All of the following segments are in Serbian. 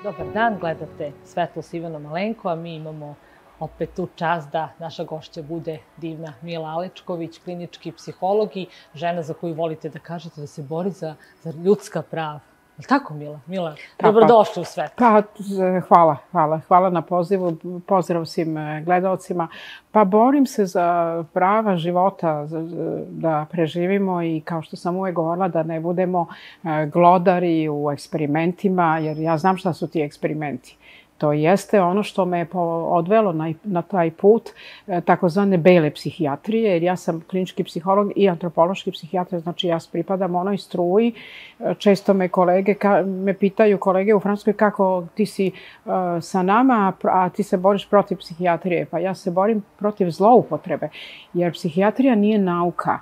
Dobar dan, gledate Svetlo s Ivanom Malenko, a mi imamo opet tu čast da naša gošća bude divna Mila Alečković, klinički psiholog i žena za koju volite da kažete da se bori za ljudska prava. Je li tako, Mila? Mila, dobrodošli u Svetlo. Hvala na pozivu. Pozdrav svim gledalcima. Pa borim se za prava života, da preživimo i kao što sam uvek govorila, da ne budemo glodari u eksperimentima, jer ja znam šta su ti eksperimenti. To jeste ono što me je odvelo na taj put takozvane bele psihijatrije, jer ja sam klinički psiholog i antropološki psihijatar, znači ja pripadam onoj struji. Često me pitaju kolege u Francuskoj kako ti si sa nama, a ti se boriš protiv psihijatrije. Pa ja se borim protiv zloupotrebe, jer psihijatrija nije nauka.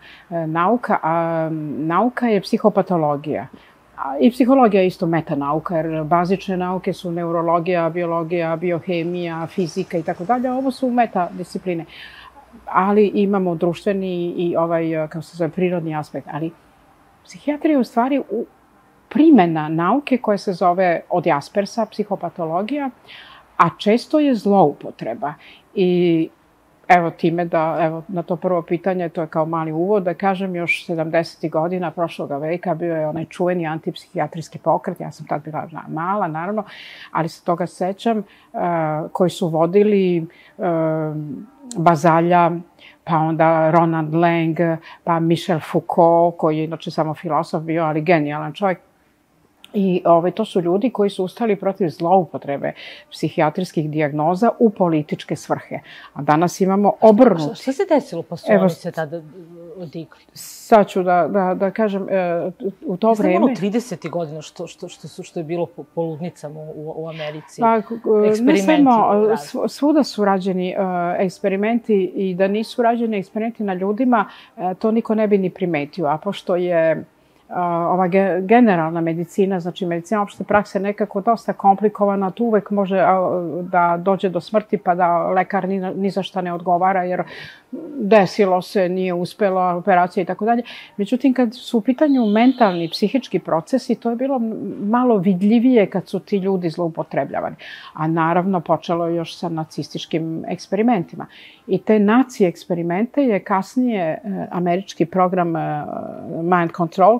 Nauka je psihopatologija. I psihologija je isto metanauka, jer bazične nauke su neurologija, biologija, biohemija, fizika i tako dalje. Ovo su metadiscipline. Ali imamo društveni i prirodni aspekt. Ali psihijatrija je u stvari primena nauke koja se zove od Jaspersa, psihopatologija, a često je zloupotreba. I evo na to prvo pitanje, to je kao mali uvod, da kažem, još 70. godina prošloga veka bio je onaj čuveni antipsihijatrijski pokret, ja sam tad bila mala, naravno, ali se toga sećam, koji su vodili Bazalja, pa onda Ronald Lang, pa Michel Foucault, koji je inače samo filosof bio, ali genijalan čovjek. I to su ljudi koji su ustali protiv zloupotrebe psihijatrijskih dijagnoza u političke svrhe. A danas imamo obrnuti. Šta se desilo pa su oni se tada odigli? Sad ću da kažem, u to vreme... Znam 30. godina što je bilo po ludnicama u Americi. Ne samo, svuda su rađeni eksperimenti i da nisu rađeni eksperimenti na ljudima, to niko ne bi ni primetio. A pošto je ova generalna medicina, znači medicina opšte prakse nekako dosta komplikovana, tu uvek može da dođe do smrti pa da lekar ni za šta ne odgovara jer desilo se, nije uspela operacija i tako dalje. Međutim, kad su u pitanju mentalni, psihički procesi, to je bilo malo vidljivije kad su ti ljudi zloupotrebljavani. A naravno počelo je još sa nacističkim eksperimentima. I te naci eksperimente je kasnije američki program Mind Control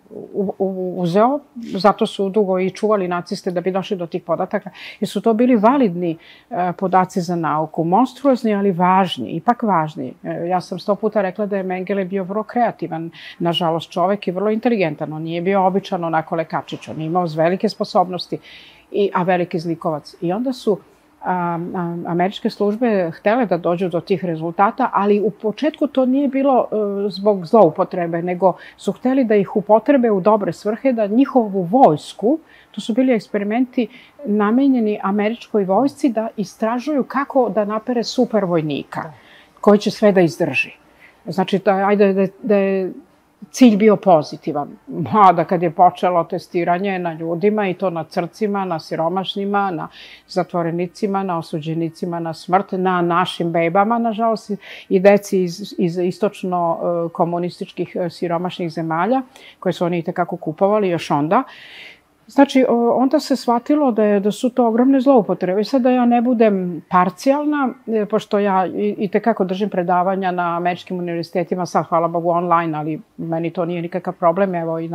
uzeo, zato su dugo i čuvali naciste da bi došli do tih podataka, jer su to bili validni podaci za nauku, monstruozni, ali važni, ipak važni. Ja sam 100 puta rekla da je Mengele bio vrlo kreativan, nažalost čovek i vrlo inteligentan, on nije bio običan onako lekačić, on je imao velike sposobnosti, a veliki zlikovac. I onda su američke službe htele da dođu do tih rezultata, ali u početku to nije bilo zbog zloupotrebe, nego su hteli da ih upotrebe u dobre svrhe, da njihovu vojsku, to su bili eksperimenti namenjeni američkoj vojsci da istražuju kako da napere super vojnika, koji će sve da izdrži. Znači, da je cilj bio pozitivan. Mada kad je počelo testiranje na ljudima i to na crcima, na siromašnima, na zatvorenicima, na osuđenicima na smrt, na našim bebama, nažalost, i deci iz istočno komunističkih siromašnih zemalja, koje su oni itekako kupovali još onda. Znači, onda se shvatilo da su to ogromne zloupotrebe. I sad da ja ne budem parcijalna, pošto ja itekako držim predavanja na američkim univerzitetima, sad hvala Bogu online, ali meni to nije nikakav problem. Evo i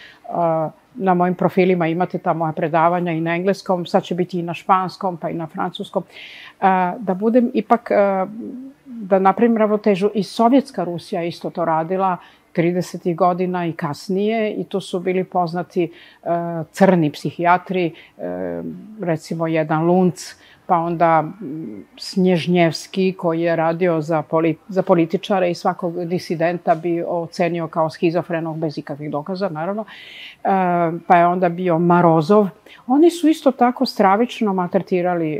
na mojim profilima imate ta moja predavanja i na engleskom, sad će biti i na španskom, pa i na francuskom. Da budem ipak, da napravim ravnotežu, i Sovjetska Rusija isto to radila 30. godina i kasnije, i tu su bili poznati crni psihijatri, recimo jedan Lunc, pa onda Snježnjevski koji je radio za političare i svakog disidenta bi ocenio kao schizofrenog bez ikakvih dokaza, naravno. Pa je onda bio Marozov. Oni su isto tako stravično maltretirali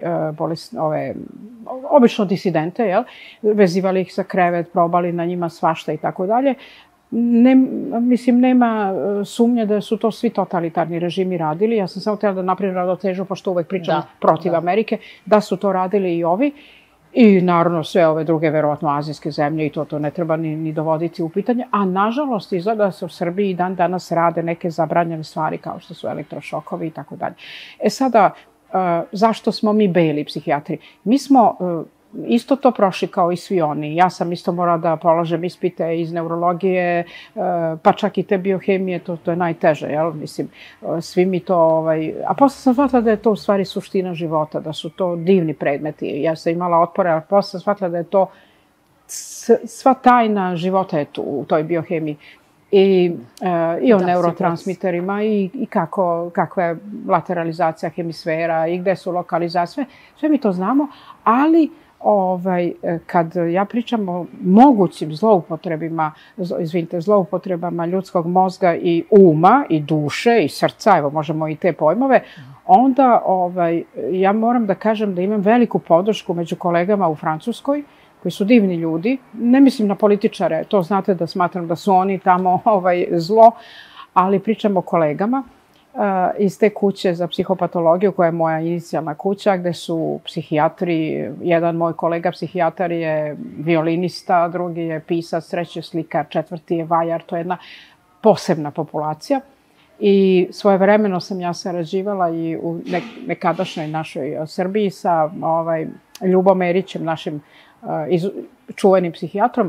obično disidente, vezivali ih za krevet, probali na njima svašta i tako dalje. Mislim, nema sumnje da su to svi totalitarni režimi radili. Ja sam samo htjela da napravim ravnotežu, pošto uvek pričam protiv Amerike, da su to radili i ovi. I naravno sve ove druge, verovatno azijske zemlje, i to ne treba ni dovoditi u pitanje. A nažalost izgleda da se u Srbiji dan danas rade neke zabranjene stvari kao što su elektrošokovi i tako dalje. Sada, zašto smo mi beli psihijatri. Mi smo isto to prošli kao i svi oni. Ja sam isto morala da polažem ispite iz neurologije, pa čak i te biohemije, to je najteže, jel? Mislim, svi mi to, a posle sam shvatila da je to u stvari suština života, da su to divni predmeti. Ja sam imala otpore, a posle sam shvatila da je to, sva tajna života je tu u toj biohemiji. I o neurotransmiterima i kakva je lateralizacija hemisfera i gde su lokalizacije, sve mi to znamo, ali kad ja pričam o mogućim zloupotrebama ljudskog mozga i uma i duše i srca, evo možemo i te pojmove, onda ja moram da kažem da imam veliku podršku među kolegama u Francuskoj, koji su divni ljudi, ne mislim na političare, to znate da smatram da su oni tamo zlo, ali pričam o kolegama iz te kuće za psihopatologiju, koja je moja inicijalna kuća, gde su psihijatri, jedan moj kolega psihijatar je violinista, drugi je pisac, treći je slikar, četvrti je vajar, to je jedna posebna populacija. I svojevremeno sam ja sarađivala i u nekadašnjoj našoj Srbiji sa Ljubom Erićem, našim čuvenim psihijatrom,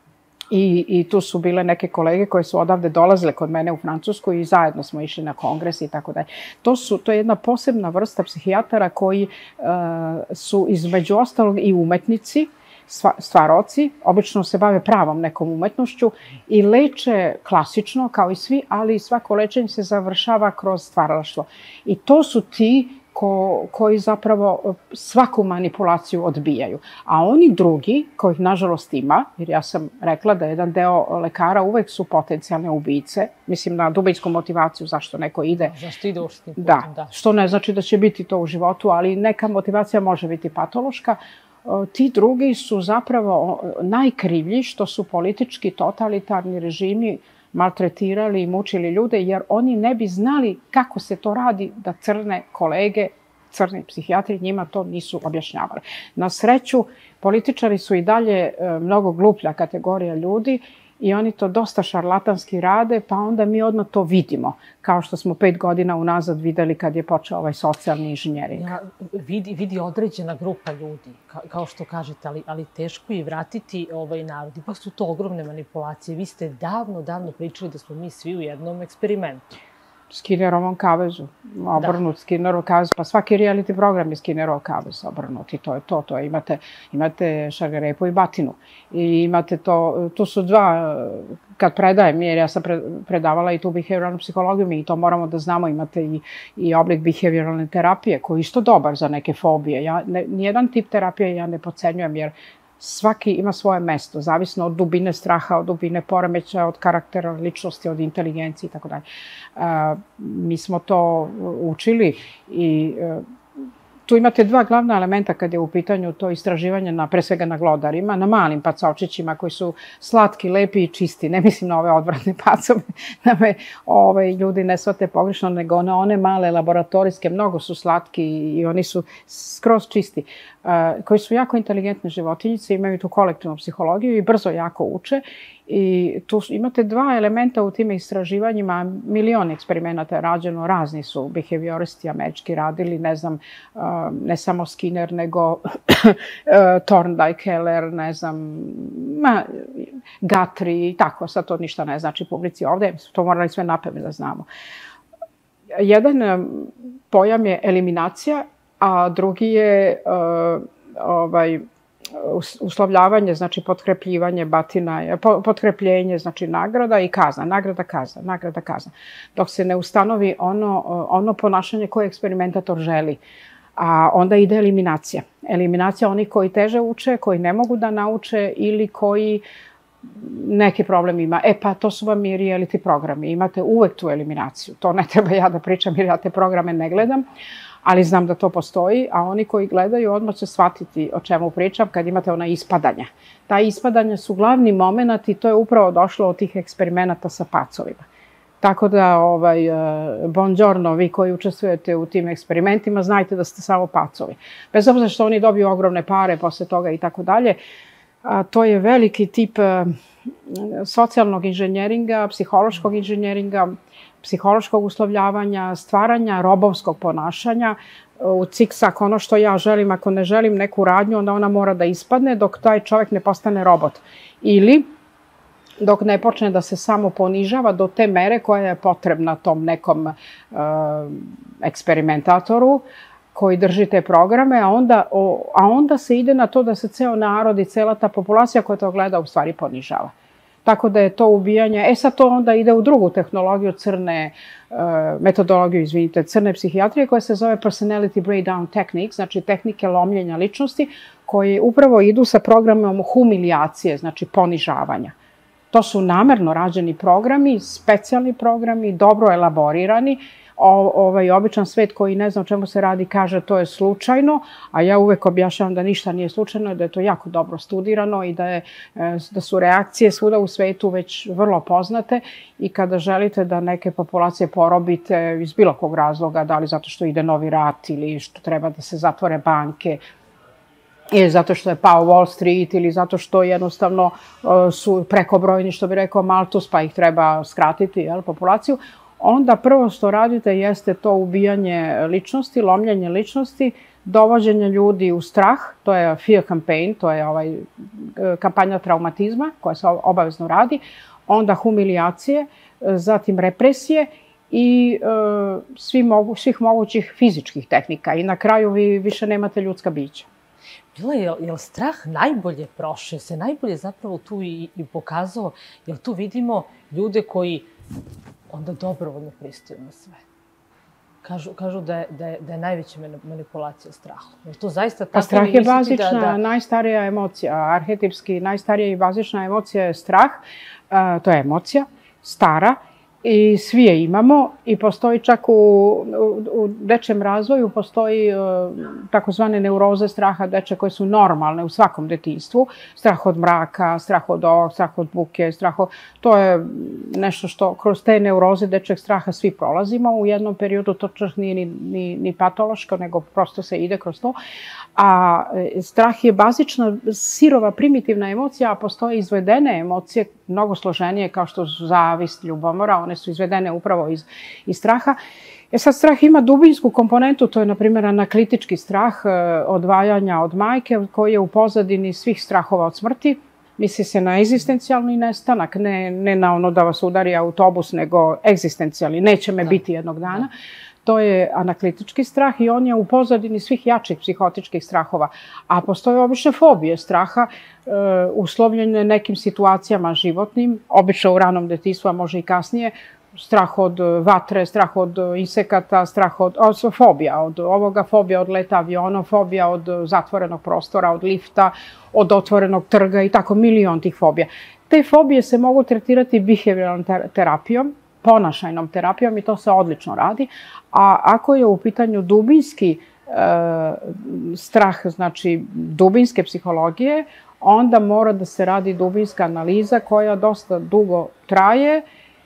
i tu su bile neke kolege koje su odavde dolazile kod mene u Francusku i zajedno smo išli na kongres i tako dalje. To je jedna posebna vrsta psihijatara koji su između ostalog i umetnici, stvaroci, obično se bave pravom nekom umetnošću i leče klasično kao i svi, ali svako lečenje se završava kroz stvaralaštvo. I to su ti koji zapravo svaku manipulaciju odbijaju. A oni drugi, kojih nažalost ima, jer ja sam rekla da jedan deo lekara uvek su potencijalne ubice, mislim na dubinsku motivaciju zašto neko ide. Zašto ide uopštini putem, da. Što ne znači da će biti to u životu, ali neka motivacija može biti patološka. Ti drugi su zapravo najkrivlji što su politički totalitarni režimi maltretirali i mučili ljude, jer oni ne bi znali kako se to radi da crne kolege, crni psihijatri, njima to nisu objašnjavali. Na sreću, političari su i dalje mnogo gluplja kategorija ljudi i oni to dosta šarlatanski rade, pa onda mi odmah to vidimo, kao što smo 5 godina unazad videli kad je počeo ovaj socijalni inženjering. Vidi određena grupa ljudi, kao što kažete, ali teško je vratiti ovaj narod. Ipak su to ogromne manipulacije. Vi ste davno pričali da smo mi svi u jednom eksperimentu. Skinnerovom kavezu, obrnut Skinnerov kavez, pa svaki reality program je Skinnerov kavez obrnut i to je to. Imate šargarepu i batinu i imate to, tu su dva, kad predajem, jer ja sam predavala i tu behavioralnu psihologiju, mi i to moramo da znamo, imate i oblik behavioralne terapije koji je isto dobar za neke fobije. Nijedan tip terapije ja ne podcenjujem, jer svaki ima svoje mesto, zavisno od dubine straha, od dubine poremećaja, od karaktera ličnosti, od inteligencije i tako dalje. Mi smo to učili i tu imate dva glavna elementa kad je u pitanju to istraživanje, pre svega na glodarima, na malim pacovčićima koji su slatki, lepi i čisti. Ne mislim na ove odvratne pacove, da me ljudi ne shvate pogrešno, nego na one male laboratorijske, mnogo su slatki i oni su skroz čisti, koji su jako inteligentne životinjice, imaju tu kolektivnu psihologiju i brzo jako uče. I tu imate dva elementa u tim istraživanjima, milion eksperimenta je rađeno, razni su behavioristi američki radili, ne znam, ne samo Skinner, nego Thorndike, Keller, ne znam, Guthrie i tako, sad to ništa ne znači publici ovde, to morali sve napamet da znamo. Jedan pojam je eliminacija, a drugi je uslovljavanje, znači potkrepljivanje batina, potkrepljenje, znači nagrada i kazna, nagrada, kazna. Dok se ne ustanovi ono ponašanje koje eksperimentator želi, a onda ide eliminacija. Eliminacija onih koji teže uče, koji ne mogu da nauče ili koji neki problem ima. Pa to su vam i reality programi. Imate uvek tu eliminaciju. To ne treba ja da pričam jer ja te programe ne gledam, ali znam da to postoji, a oni koji gledaju odmah će shvatiti o čemu pričam kad imate ona ispadanja. Ta ispadanja su glavni moment i to je upravo došlo od tih eksperimenata sa pacovima. Tako da, buongiorno, vi koji učestvujete u tim eksperimentima, znajte da ste samo pacovi. Bez obzira što oni dobiju ogromne pare posle toga i tako dalje, to je veliki tip socijalnog inženjeringa, psihološkog inženjeringa, psihološkog uslovljavanja, stvaranja robovskog ponašanja, u ciksak ono što ja želim, ako ne želim neku radnju, onda ona mora da ispadne dok taj čovjek ne postane robot. Ili dok ne počne da se samo ponižava do te mere koja je potrebna tom nekom eksperimentatoru koji drži te programe, a onda se ide na to da se ceo narod i cela ta populacija koja to gleda u stvari ponižava. Tako da je to ubijanje. Sad to onda ide u drugu tehnologiju metodologiju crne psihijatrije koja se zove personality breakdown technique, znači tehnike lomljenja ličnosti koje upravo idu sa programom humilijacije, znači ponižavanja. To su namerno rađeni programi, specijalni programi, dobro elaborirani. Običan svet koji ne zna o čemu se radi kaže to je slučajno, a ja uvek objašnjavam da ništa nije slučajno, da je to jako dobro studirano i da su reakcije svuda u svetu već vrlo poznate i kada želite da neke populacije porobite iz bilo kog razloga, da li zato što ide novi rat ili što treba da se zatvore banke, ili zato što je pao Wall Street, ili zato što jednostavno su prekobrojni, što bi rekao Malthus, pa ih treba skratiti, populaciju, onda prvo što radite jeste to ubijanje ličnosti, lomljenje ličnosti, dovođenje ljudi u strah, to je fear campaign, to je kampanja traumatizma koja se obavezno radi, onda humilijacije, zatim represije i svih mogućih fizičkih tehnika i na kraju vi više nemate ljudska bića. Je li strah najbolje prošao, se najbolje zapravo tu i pokazao, jer tu vidimo ljude koji onda dobrovoljno pristaju na sve. Kažu da je najveća manipulacija strahom. Je to zaista tako? Pa strah je bazična, najstarija emocija. Arhetipski najstarija i bazična emocija je strah. To je emocija, stara. I svi je imamo i postoji čak u dečjem razvoju, postoji takozvane neuroze straha deče koje su normalne u svakom detinjstvu. Strah od mraka, strah od ovog, strah od buke, to je nešto što kroz te neuroze dečjeg straha svi prolazimo. U jednom periodu to čak nije ni patološko, nego prosto se ide kroz to. A strah je bazična, sirova, primitivna emocija, a postoje izvedene emocije, mnogo složenije kao što su zavist, ljubomora, one su izvedene upravo iz straha. Sad strah ima dubinsku komponentu, to je na primjer anaklitički strah odvajanja od majke koji je u pozadini svih strahova od smrti. Misli se na egzistencijalni nestanak, ne na ono da vas udari autobus, nego egzistencijalni, neće me biti jednog dana. To je anaklitički strah i on je u pozadini svih jačih psihotičkih strahova. A postoje obične fobije straha, uslovljene nekim situacijama životnim, obično u ranom detinjstvu, a može i kasnije, strah od vatre, strah od insekata, strah od fobija, od ovoga, fobija od leta aviona, fobija od zatvorenog prostora, od lifta, od otvorenog trga i tako milion tih fobija. Te fobije se mogu tretirati behavioralnom terapijom, ponašajnom terapijom i to se odlično radi. A ako je u pitanju dubinski strah, znači dubinske psihologije, onda mora da se radi dubinska analiza koja dosta dugo traje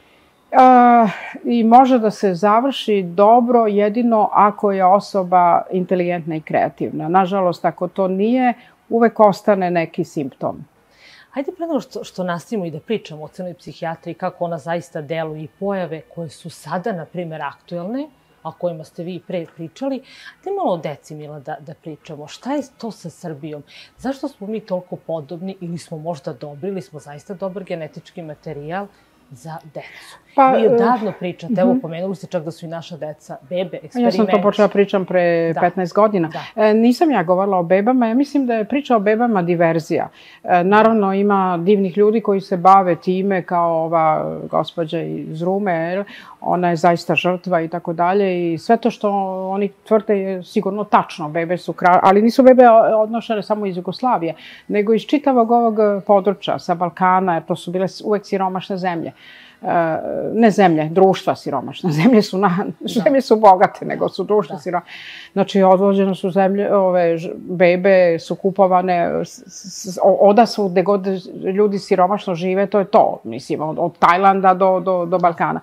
i može da se završi dobro jedino ako je osoba inteligentna i kreativna. Nažalost, ako to nije, uvek ostane neki simptom. Hajde pre nego što nastavimo i da pričamo o crnoj psihijatriji, kako ona zaista deluje i pojave koje su sada, na primjer, aktuelne, o kojima ste vi pre pričali. Hajde malo o deci, Mila, da pričamo. Šta je to sa Srbijom? Zašto smo mi toliko podobni ili smo možda dobri, ili smo zaista dobar genetički materijal za decu? Vi odavno pričate, evo pomenuli ste čak da su i naša deca bebe, eksperimenti. Ja sam to počela pričam pre 15 godina. Nisam ja govorila o bebama, ja mislim da je priča o bebama diverzija. Naravno ima divnih ljudi koji se bave time kao ova gospođa iz Rume, ona je zaista žrtva i tako dalje i sve to što oni tvrde je sigurno tačno, bebe su ali nisu bebe odnošene samo iz Jugoslavije, nego iz čitavog ovog područja, sa Balkana, jer to su bile uvek siromašne zemlje. Ne zemlje, društva siromašne. Zemlje su bogate, nego su društva siromašne. Znači, odvođene su zemlje, bebe su kupovane, odasvud gde god ljudi siromašno žive, to je to. Mislim, od Tajlanda do Balkana.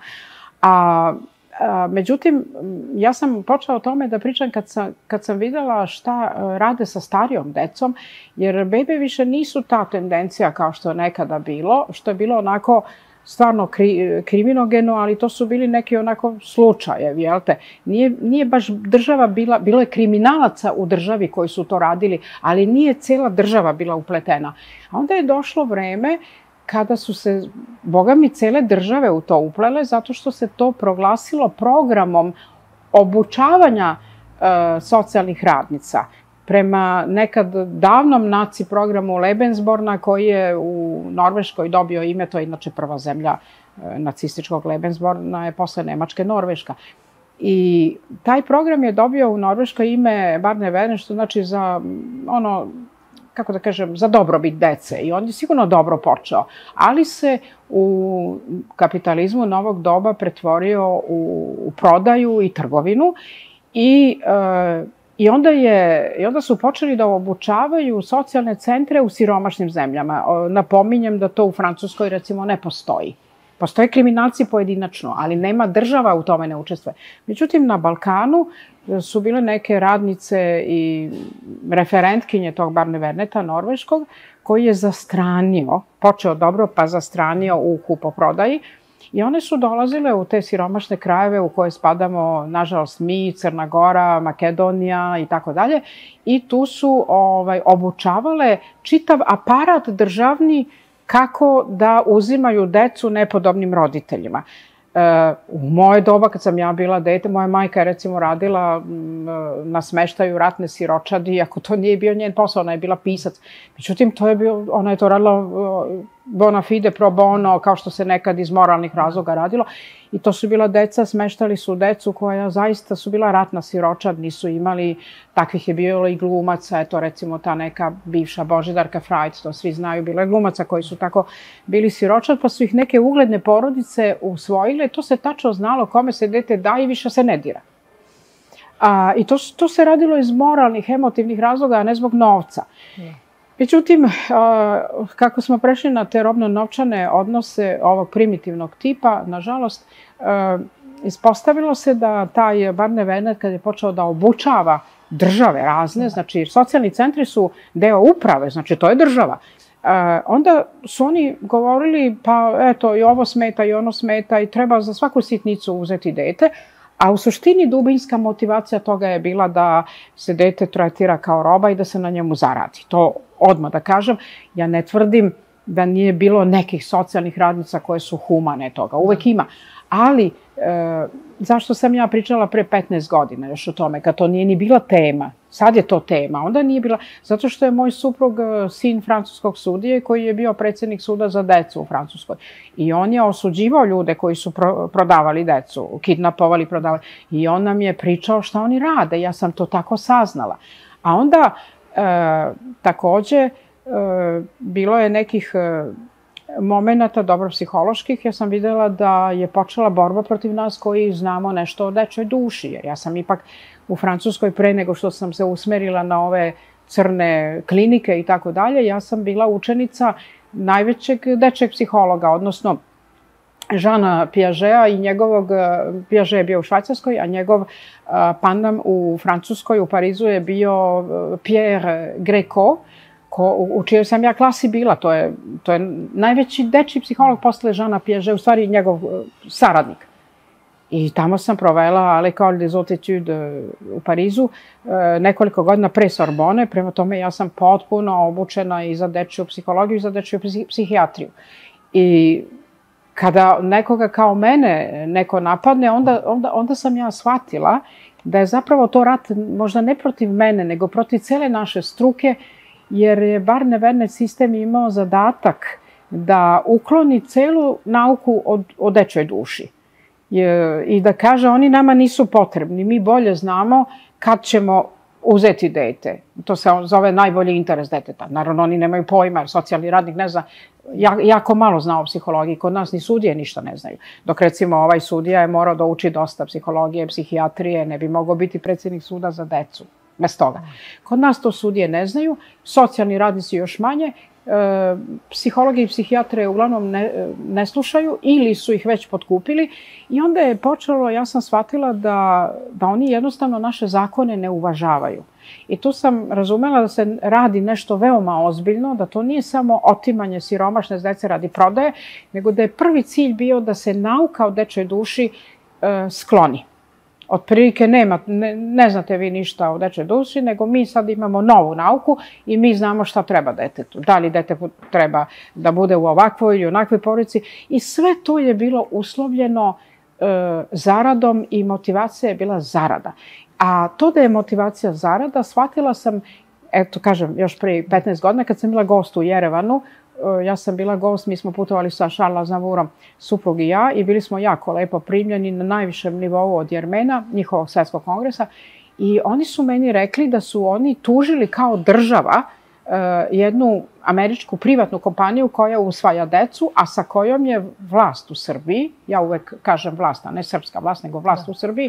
Međutim, ja sam počela o tome da pričam kad sam videla šta rade sa starijom decom, jer bebe više nisu ta tendencija kao što je nekada bilo, što je bilo onako stvarno kriminogeno, ali to su bili neki onako slučajevi, jel te? Nije baš država bilo je kriminalaca u državi koji su to radili, ali nije cela država bila upletena. A onda je došlo vreme kada su se, boga mi, cele države u to uplele, zato što se to proglasilo programom obučavanja socijalnih radnica. Prema nekad davnom naci programu Lebensborna, koji je u Norveškoj dobio ime, to je inače prva zemlja nacističkog Lebensborna, je posle Nemačke Norveška. I taj program je dobio u Norveškoj ime Barnevern, što znači za ono, kako da kažem, za dobrobit dece. I on je sigurno dobro počeo, ali se u kapitalizmu novog doba pretvorio u prodaju i trgovinu i onda su počeli da obučavaju socijalne centre u siromašnim zemljama. Napominjem da to u Francuskoj, recimo, ne postoji. Postoje kriminalci pojedinačno, ali nema država u tome ne učestvuje. Međutim, na Balkanu su bile neke radnice i referentkinje tog Barneverneta norveškog, koji je zastranio, počeo dobro, pa zastranio u kupoprodaji. I one su dolazile u te siromašne krajeve u koje spadamo, nažalost, mi, Crna Gora, Makedonija i tako dalje. I tu su obučavale čitav aparat državni kako da uzimaju decu nepodobnim roditeljima. U moje doba, kad sam ja bila dete, moja majka je recimo radila na smeštaju ratne siročadi, iako to nije bio njen posao, ona je bila pisac. Međutim, ona je to radila bona fide pro bono, kao što se nekad iz moralnih razloga radilo. I to su bila deca, smeštali su decu koja zaista su bila ratna siročad, nisu imali, takvih je bilo i glumaca, eto recimo ta neka bivša Božidarka Frajc, to svi znaju, bilo je glumaca koji su tako bili siročad, pa su ih neke ugledne porodice usvojile, to se tačno znalo kome se dete da i više se ne dira. I to se radilo iz moralnih, emotivnih razloga, a ne zbog novca. Međutim, kako smo prešli na te robno-novčane odnose ovog primitivnog tipa, nažalost, ispostavilo se da taj Barnevern, kad je počeo da obučava države razne, znači socijalni centri su deo uprave, znači to je država, onda su oni govorili, pa eto, i ovo smeta i ono smeta i treba za svaku sitnicu uzeti dete, a u suštini dubinska motivacija toga je bila da se dete tretira kao roba i da se na njemu zaradi. To odmah da kažem, ja ne tvrdim da nije bilo nekih socijalnih radnica koje su humane toga, uvek ima. Ali, zašto sam ja pričala pre 15 godina još o tome, kad to nije ni bila tema, sad je to tema, onda nije bila, zato što je moj suprug sin francuskog sudije koji je bio predsjednik suda za decu u Francuskoj. I on je osuđivao ljude koji su prodavali decu, kidnapovali, prodavali. I on nam je pričao šta oni rade, ja sam to tako saznala. A onda, takođe, bilo je nekih momenata dobro psiholoških, ja sam videla da je počela borba protiv nas koji znamo nešto o dečoj duši. Jer ja sam ipak u Francuskoj pre nego što sam se usmerila na ove crne klinike i tako dalje, ja sam bila učenica najvećeg dečeg psihologa, odnosno Jeana Piageta i njegovog, Piaget je bio u Švajcarskoj, a njegov pandam u Francuskoj, u Parizu je bio Pierre Greco, u čijoj sam ja klasi bila, to je najveći dečji psiholog posle Jeana Piageta, u stvari njegov saradnik. I tamo sam provela l'École des Hautes Études u Parizu nekoliko godina pre Sorbone, prema tome ja sam potpuno obučena i za dečju psihologiju i za dečju psihijatriju. I kada nekoga kao mene neko napadne, onda sam ja shvatila da je zapravo to rat možda ne protiv mene, nego protiv cele naše struke, jer je Barnevern sistem imao zadatak da ukloni celu nauku o dečjoj duši. I da kaže, oni nama nisu potrebni, mi bolje znamo kad ćemo uzeti dete. To se zove najbolji interes deteta. Naravno, oni nemaju pojma, jer socijalni radnik ne zna, jako malo zna o psihologiji, kod nas ni sudije ništa ne znaju. Dok recimo ovaj sudija je morao da uči dosta psihologije, psihijatrije, ne bi mogao biti predsjednik suda za decu. Bez toga. Kod nas to sudije ne znaju, socijalni radnici još manje, psihologi i psihijatre uglavnom ne slušaju ili su ih već potkupili i onda je počelo, ja sam shvatila da oni jednostavno naše zakone ne uvažavaju. I tu sam razumela da se radi nešto veoma ozbiljno, da to nije samo otimanje siromašne dece radi prodaje, nego da je prvi cilj bio da se nauka o dečoj duši skloni. Otprilike ne znate vi ništa o dečoj duši, nego mi sad imamo novu nauku i mi znamo šta treba detetu. Da li dete treba da bude u ovakvoj ili onakvoj porodici. I sve to je bilo uslovljeno zaradom i motivacija je bila zarada. A to da je motivacija zarada, shvatila sam, eto kažem, još pre 15 godina kad sam bila gost u Jerevanu, ja sam bila gost, mi smo putovali sa Charles Aznavourom, suprug i ja, i bili smo jako lepo primljeni na najvišem nivou od Jermena, njihovog svetskog kongresa, i oni su meni rekli da su oni tužili kao država jednu američku privatnu kompaniju koja usvaja decu, a sa kojom je vlast u Srbiji, ja uvek kažem vlast, a ne srpska vlast, nego vlast u Srbiji,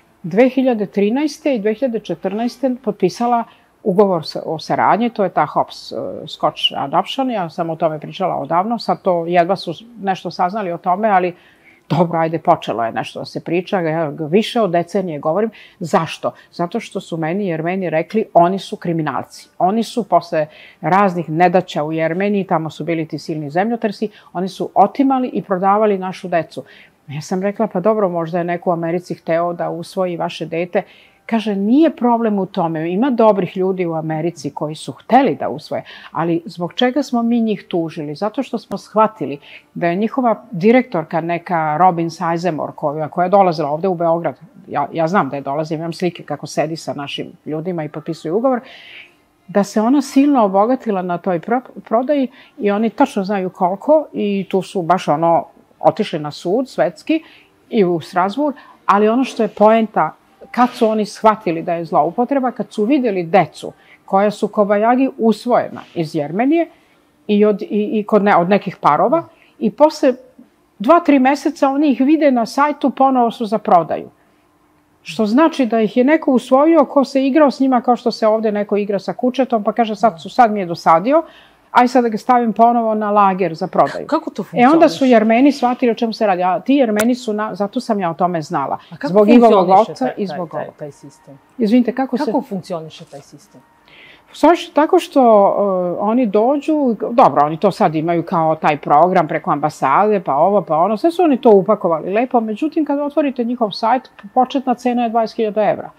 2013. i 2014. potpisala ugovor o saradnji, to je ta Hopscotch Adoption, ja sam o tome pričala odavno, sad to jedva su nešto saznali o tome, ali dobro, ajde, počelo je nešto da se priča, više od decenije govorim. Zašto? Zato što su meni Jermeni rekli, oni su kriminalci. Oni su posle raznih nedaća u Jermeniji, tamo su bili ti silni zemljotresi, oni su otimali i prodavali našu decu. Ja sam rekla, pa dobro, možda je neko u Americi hteo da usvoji vaše dete. Kaže, nije problem u tome. Ima dobrih ljudi u Americi koji su hteli da usvoje, ali zbog čega smo mi njih tužili? Zato što smo shvatili da je njihova direktorka, neka Robin Sizemore, koja je dolazila ovde u Beograd, ja znam da je dolazila, imam slike kako sedi sa našim ljudima i potpisuje ugovor, da se ona silno obogatila na toj prodaji i oni tačno znaju koliko i tu su baš otišli na sud svetski i u Strasbourg, ali ono što je poenta, kad su oni shvatili da je zloupotreba, kad su videli decu koja su kobajagi usvojena iz Jermenije i od nekih parova i posle 2-3 meseca oni ih vide na sajtu, ponovo su za prodaju. Što znači da ih je neko usvojio ko se igrao s njima kao što se ovde neko igra sa kučetom, pa kaže sad mi je dosadio, aj sad da ga stavim ponovo na lager za prodaju. Kako to funkcioniš? Onda su Jermeni shvatili o čemu se radi. A ti Jermeni su, zato sam ja o tome znala. A kako funkcioniše taj sistem? Izvinite, kako funkcioniše taj sistem? Funkcioniše tako što oni dođu, dobro, oni to sad imaju kao taj program preko ambasade, pa ovo, pa ono, sve su oni to upakovali lepo, međutim, kad otvorite njihov sajt, početna cena je 20.000 evra.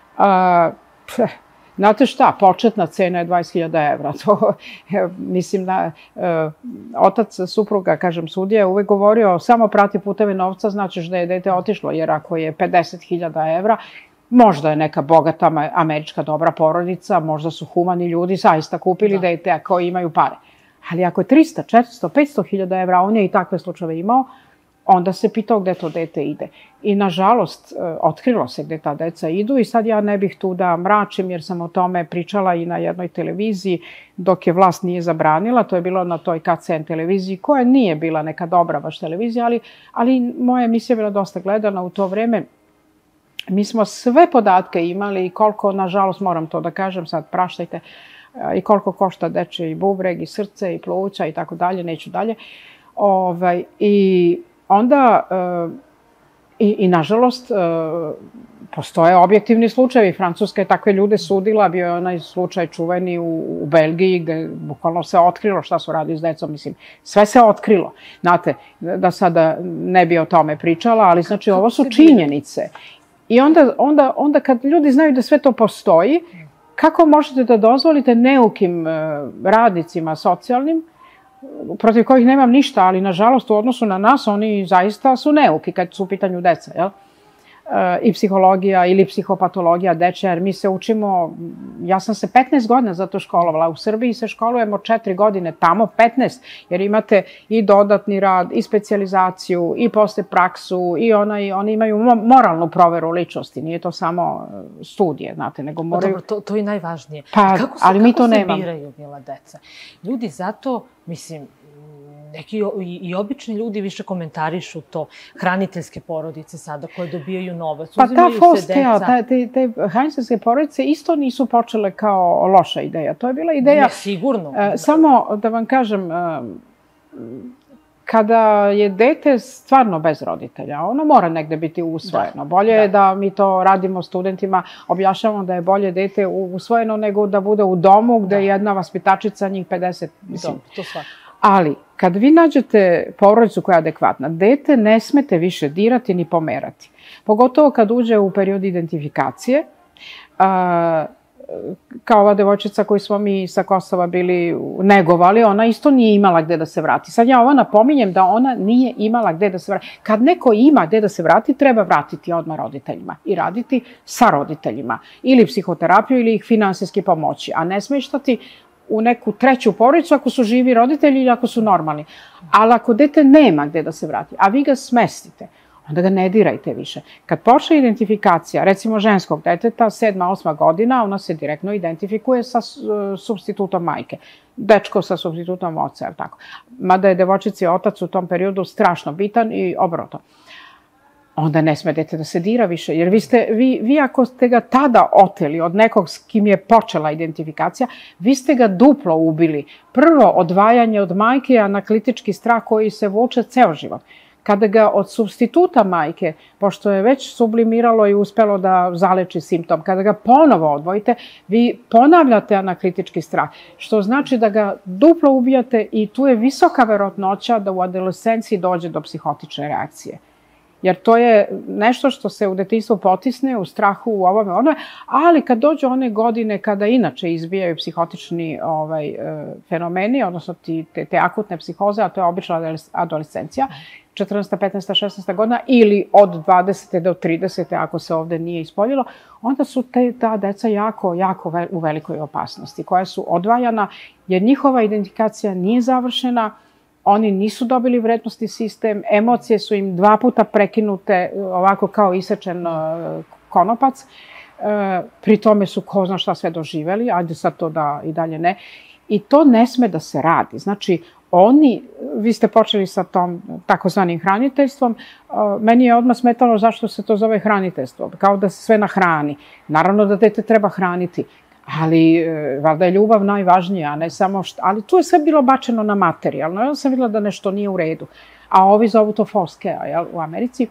Znate šta, početna cena je 20.000 evra. To, mislim, otac supruga, kažem, sudija, je uvek govorio, samo prati puteve novca, značiš da je dete otišlo, jer ako je 50.000 evra, možda je neka bogata američka dobra porodica, možda su humani ljudi, zaista kupili dete koji imaju pare. Ali ako je 300, 400, 500.000 evra, on je i takve slučajeve imao, onda se pitao gde to dete ide. I nažalost, otkrilo se gde ta deca idu i sad ja ne bih tu da mračim jer sam o tome pričala i na jednoj televiziji dok je vlast nije zabranila. To je bilo na toj KCN televiziji koja nije bila neka dobra baš televizija, ali moja emisija je bila dosta gledana u to vreme. Mi smo sve podatke imali i koliko, nažalost, moram to da kažem, sad praštajte, i koliko košta dečiji bubreg i srce i pluća i tako dalje, neću dalje. I onda, i nažalost, postoje objektivni slučajevi. Francuska je takve ljude sudila, bio je onaj slučaj čuveni u Belgiji, gde bukvalno se otkrilo šta su radili s decom, mislim, sve se otkrilo. Znate, da sada ne bi o tome pričala, ali znači ovo su činjenice. I onda kad ljudi znaju da sve to postoji, kako možete da dozvolite neukim radnicima socijalnim, protiv kojih nemam ništa, ali nažalost u odnosu na nas oni zaista su neuki kad su u pitanju deca, jel? I psihologija ili psihopatologija dečja, jer mi se učimo, ja sam se 15 godina za to školovala, u Srbiji se školujemo 4 godine, tamo 15, jer imate i dodatni rad, i specijalizaciju, i posle praksu, i oni imaju moralnu proveru ličnosti, nije to samo studije, znate, nego moraju... Dobro, to je najvažnije. Ali mi to nemamo. Kako se biraju, mila deca? Ljudi zato, mislim, neki i obični ljudi više komentarišu to, hraniteljske porodice sada koje dobijaju novac, uzimaju se deca. Te hraniteljske porodice isto nisu počele kao loša ideja. To je bila ideja... Ne, sigurno. Samo da vam kažem, kada je dete stvarno bez roditelja, ono mora negde biti usvojeno. Bolje je da mi to radimo studentima, objašnjavamo da je bolje dete usvojeno nego da bude u domu gde je jedna vaspitačica, njih 50. To svakako. Ali, kad vi nađete porodicu koja je adekvatna, dete ne smete više dirati ni pomerati. Pogotovo kad uđe u period identifikacije, kao ova devojčica koju smo mi sa Kosova bili negovali, ona isto nije imala gde da se vrati. Sad ja ovo napominjem da ona nije imala gde da se vrati. Kad neko ima gde da se vrati, treba vratiti odmah roditeljima i raditi sa roditeljima. Ili psihoterapiju ili ih finansijski pomoći, a ne smeštati u neku treću porodicu ako su živi roditelji ili ako su normalni. Ali ako dete nema gde da se vrati, a vi ga smestite, onda ga ne dirajte više. Kad počne identifikacija, recimo ženskog deteta, 7. 8. godina, ona se direktno identifikuje sa supstitutom majke. Dečko sa supstitutom oca, je li tako? Mada je devojčici otac u tom periodu strašno bitan i obrnuto. Onda ne sme dete da se dira više, jer vi ako ste ga tada oteli od nekog s kim je počela identifikacija, vi ste ga duplo ubili. Prvo, odvajanje od majke, analitički strah koji se vuče ceo život. Kada ga od supstituta majke, pošto je već sublimiralo i uspelo da zaleči simptom, kada ga ponovo odvojite, vi ponavljate analitički strah, što znači da ga duplo ubijate i tu je visoka verovatnoća da u adolescenciji dođe do psihotične reakcije. Jer to je nešto što se u detinjstvu potisne, u strahu, u ovome, ono, ali kad dođu one godine kada inače izbijaju psihotični fenomeni, odnosno te akutne psihoze, a to je obična adolescencija, 14. 15. 16. godina ili od 20. do 30. ako se ovde nije ispoljilo, onda su ta deca jako u velikoj opasnosti, koja su odvajana jer njihova identifikacija nije završena, oni nisu dobili vrednosni sistem, emocije su im 2 puta prekinute, ovako kao isečen konopac, pri tome su ko zna šta sve doživeli, ajde sad to da i dalje ne. I to ne sme da se radi. Znači, vi ste počeli sa tom takozvanim hraniteljstvom, meni je odmah smetalo zašto se to zove hraniteljstvo, kao da se sve nahrani. Naravno da dete treba hraniti, ali valjda je ljubav najvažnija, a ne samo ali tu je sve bilo bačeno na materijalno. Ja sam videla da nešto nije u redu, a ovi zovu to foskea u Americi.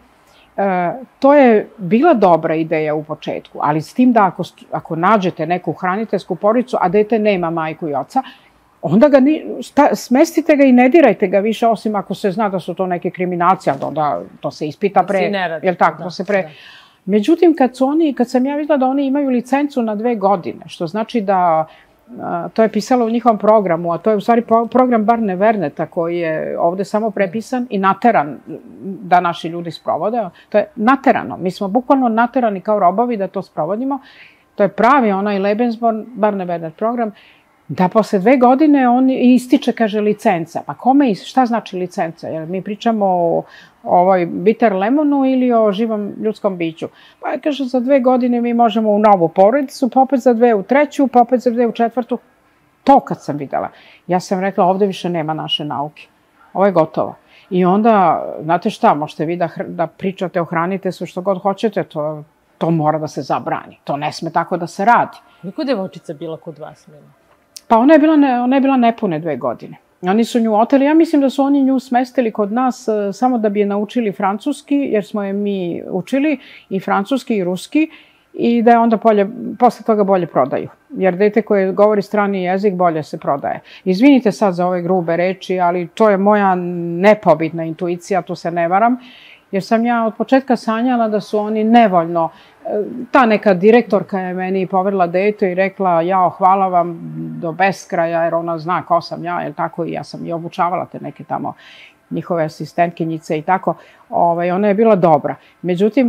To je bila dobra ideja u početku, ali s tim da ako nađete neku hraniteljsku porodicu, a dete nema majku i oca, onda ga smestite ga i ne dirajte ga više, osim ako se zna da su to neke kriminalci, ali onda to se ispita pre, jel tako, to se pre... Međutim, kad sam ja videla da oni imaju licencu na 2 godine, što znači da, to je pisalo u njihovom programu, a to je u stvari program Barne Verneta koji je ovde samo prepisan i nateran da naši ljudi sprovode. To je naterano. Mi smo bukvalno naterani kao robovi da to sprovodimo. To je pravi onaj Lebensborn Barne Vernet program, da posle 2 godine on ističe, kaže, licenca. Pa šta znači licenca? Jer mi pričamo o ovoj bitter lemonu ili o živom ljudskom biću. Pa kaže, za 2 godine mi možemo u novu porodicu, pa opet za 2 u treću, pa opet za 2 u četvrtu. To kad sam videla, ja sam rekla, ovde više nema naše nauke. Ovo je gotovo. I onda, znate šta, možete vi da pričate o hraniteljstvu što god hoćete, to mora da se zabrani. To ne sme tako da se radi. Koliko je devojčica bila kod vas, Mila? Pa ona je bila nepune 2 godine. Oni su nju oteli, ja mislim da su oni nju smestili kod nas samo da bi je naučili francuski, jer smo je mi učili i francuski i ruski, i da je onda posle toga bolje prodaju. Jer dete koje govori strani jezik bolje se prodaje. Izvinite sad za ove grube reči, ali to je moja nepobitna intuicija, tu se ne varam, jer sam ja od početka sanjala da su oni nevoljno. Ta neka direktorka je meni poverila dete i rekla, jao, hvala vam do beskraja, jer ona zna ko sam ja, jer tako, i ja sam i obučavala te neke tamo njihove asistentkinjice i tako. Ona je bila dobra. Međutim,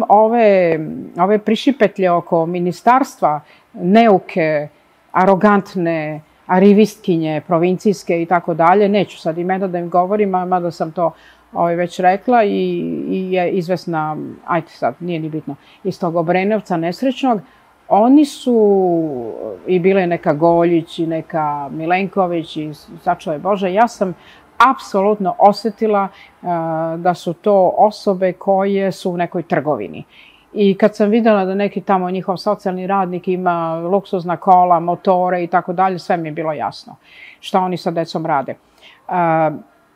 ove prišipetlje oko ministarstva, neuke, arogantne, arivistkinje, provincijske i tako dalje, neću sad imena da im govorim, mada sam to već rekla, i je izvesna, ajde sad, nije ni bitno, iz tog Obrenovca nesrećnog, oni su i bile neka Goljić i neka Milenković i sačuvaj Bože, ja sam apsolutno osetila da su to osobe koje su u nekoj trgovini. I kad sam videla da neki tamo njihov socijalni radnik ima luksuzna kola, motore i tako dalje, sve mi je bilo jasno šta oni sa decom rade.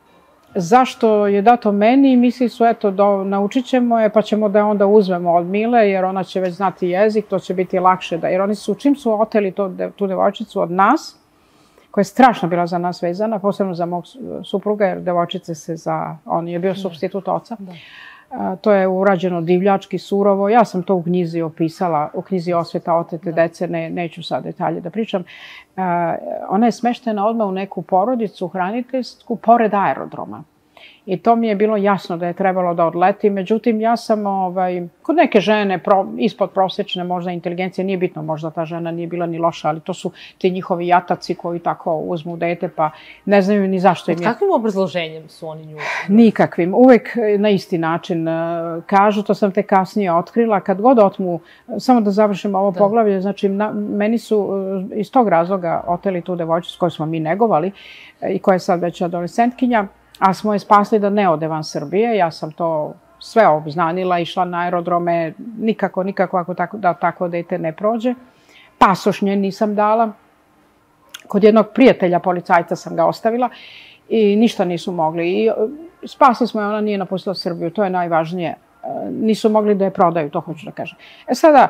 zašto je dato meni, misli su, eto, naučit ćemo je, pa ćemo da onda uzmemo od Mile, jer ona će već znati jezik, to će biti lakše da, jer oni su, čim su oteli tu devojčicu od nas, koja je strašno bila za nas vezana, posebno za mog supruga, jer devojčice on je bio supstitut oca. To je urađeno divljački, surovo. Ja sam to u knjizi opisala, u knjizi Osveta otete dece, neću sad detalje da pričam. Ona je smeštena odmah u neku porodicu hraniteljsku pored aerodroma. I to mi je bilo jasno da je trebalo da odleti. Međutim, ja sam kod neke žene ispod prosječne možda inteligencije, nije bitno, možda ta žena nije bila ni loša, ali to su ti njihovi jataci koji tako uzmu dete pa ne znaju ni zašto im je. Pod kakvim obrazloženjem su oni nju? Nikakvim. Uvek na isti način kažu, to sam te kasnije otkrila. Kad god otmu, samo da završim ovo poglavlje, znači meni su iz tog razloga oteli tu devojčicu koju smo mi negovali i koja je sad već adolescentkinja, a smo je spasli da ne ode van Srbije. Ja sam to sve obznanila, išla na aerodrome, nikako da tako dete ne prođe. Pasoš nje nisam dala. Kod jednog prijatelja policajca sam ga ostavila i ništa nisu mogli. I spasli smo je, ona nije napustila Srbiju, to je najvažnije. Nisu mogli da je prodaju, to hoću da kažem. Sada,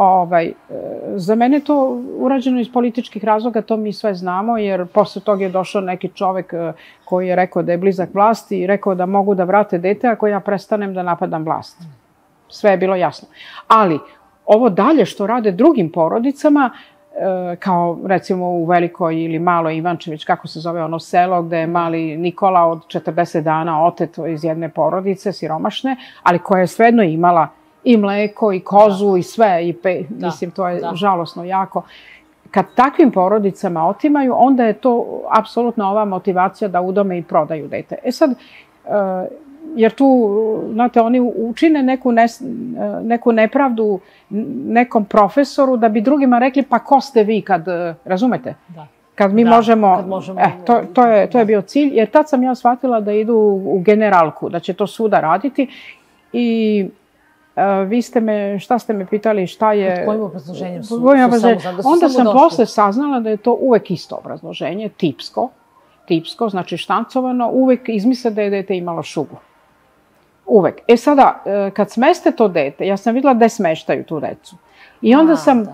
za mene to urađeno iz političkih razloga, to mi sve znamo, jer posle toga je došao neki čovek koji je rekao da je blizak vlasti i rekao da mogu da vrate dete ako ja prestanem da napadam vlast. Sve je bilo jasno. Ali, ovo dalje što rade drugim porodicama, kao recimo u Velikoj ili Maloj Ivančević, kako se zove ono selo gde je mali Nikola od 40 dana otet iz jedne porodice, siromašne, ali koja je svejedno imala i mleko i kozu i sve, mislim to je žalosno jako. Kad takvim porodicama otimaju, onda je to apsolutno ova motivacija da udome i prodaju dete. Sad, jer tu, znate, oni učine neku nepravdu nekom profesoru da bi drugima rekli pa ko ste vi kad, razumete? Kad mi možemo, to je bio cilj, jer tad sam ja shvatila da idu u generalku, da će to suda raditi i šta ste me pitali, šta je... Pod kojim obrazloženjem su? Onda sam posle saznala da je to uvek isto obrazloženje, tipsko, znači štancovano, uvek izmisle da je dete imalo šugu. Uvek. Sada, kad smeste to dete, ja sam videla da smeštaju tu decu. I onda sam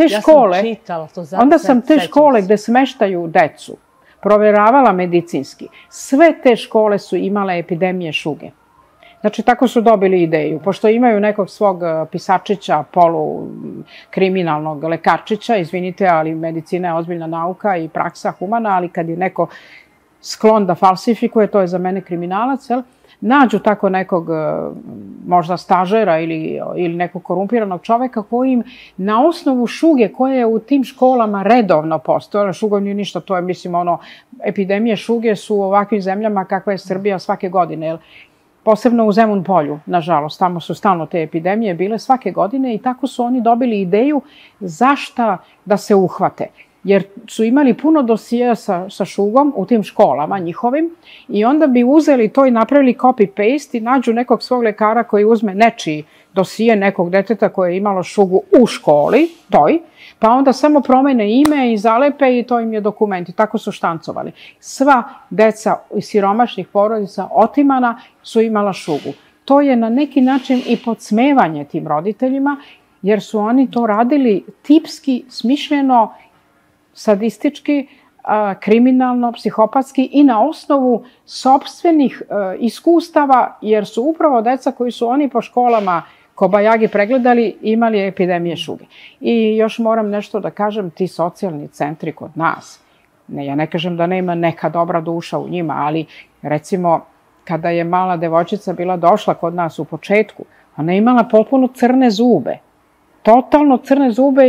te škole gde smeštaju decu proveravala medicinski. Sve te škole su imale epidemije šuge. Znači, tako su dobili ideju. Pošto imaju nekog svog pisačića, polukriminalnog lekarčića, izvinite, ali medicina je ozbiljna nauka i praksa humana, ali kad je neko sklon da falsifikuje, to je za mene kriminalac, nađu tako nekog možda stažera ili nekog korumpiranog čoveka koji im na osnovu šuge koja je u tim školama redovno postojala, šuga nije ništa, to je mislim epidemije šuge su u ovakvim zemljama kakva je Srbija svake godine, posebno u Zemun polju, nažalost, tamo su stalno te epidemije bile svake godine i tako su oni dobili ideju zašta da se uhvate. Jer su imali puno dosije sa šugom u tim školama njihovim i onda bi uzeli to i napravili copy-paste i nađu nekog svog lekara koji uzme nečiji dosije nekog deteta koje je imalo šugu u školi, pa onda samo promene ime i zalepe i to im je dokument i tako su štancovali. Sva deca iz siromašnih porodica otimana su imala šugu. To je na neki način i podsmevanje tim roditeljima jer su oni to radili tipski, smišljeno, sadistički, kriminalno, psihopatski i na osnovu sopstvenih iskustava, jer su upravo deca koji su oni po školama kobajagi pregledali imali epidemije šuge. I još moram nešto da kažem, ti socijalni centri kod nas, ja ne kažem da nema neka dobra duša u njima, ali recimo kada je mala devojčica bila došla kod nas u početku, ona je imala potpuno crne zube. Totalno crne zube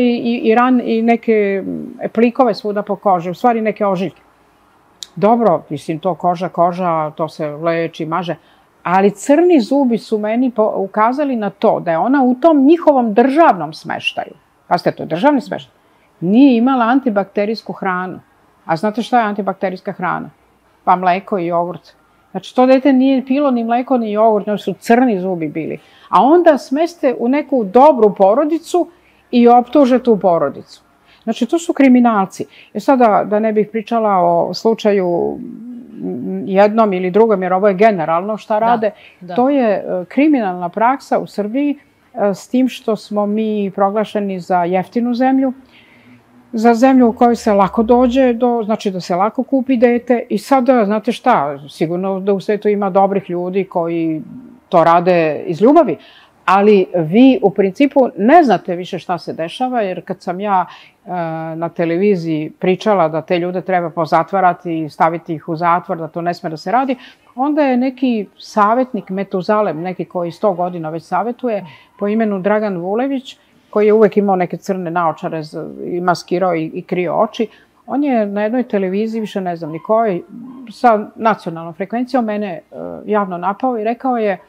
i neke plikove svuda po koži, u stvari neke ožiljke. Dobro, mislim, to koža, to se leči, maže, ali crni zubi su meni ukazali na to da je ona u tom njihovom državnom smeštaju, pazite, to je državni smeštaj, nije imala antibakterijsku hranu. A znate šta je antibakterijska hrana? Pa mleko i jogurt. Znači, to dete nije pilo ni mleko ni jogurt, nego su crni zubi bili. A onda smeste u neku dobru porodicu i optuže tu porodicu. Znači, to su kriminalci. Sada, da ne bih pričala o slučaju jednom ili drugom, jer ovo je generalno šta rade. To je kriminalna praksa u Srbiji, s tim što smo mi proglašeni za jeftinu zemlju, za zemlju u kojoj se lako dođe, znači da se lako kupi dete. I sada, znate šta, sigurno da u svetu ima dobrih ljudi koji to rade iz ljubavi, ali vi u principu ne znate više šta se dešava, jer kad sam ja na televiziji pričala da te ljude treba pozatvarati i staviti ih u zatvor, da to ne sme da se radi, onda je neki savjetnik, Metuzalem, neki koji 100 godina već savjetuje, po imenu Dragan Vulević, koji je uvek imao neke crne naočare i maskirao i krio oči, on je na jednoj televiziji, više ne znam ni kojoj, sa nacionalnom frekvencijom mene javno napao i rekao je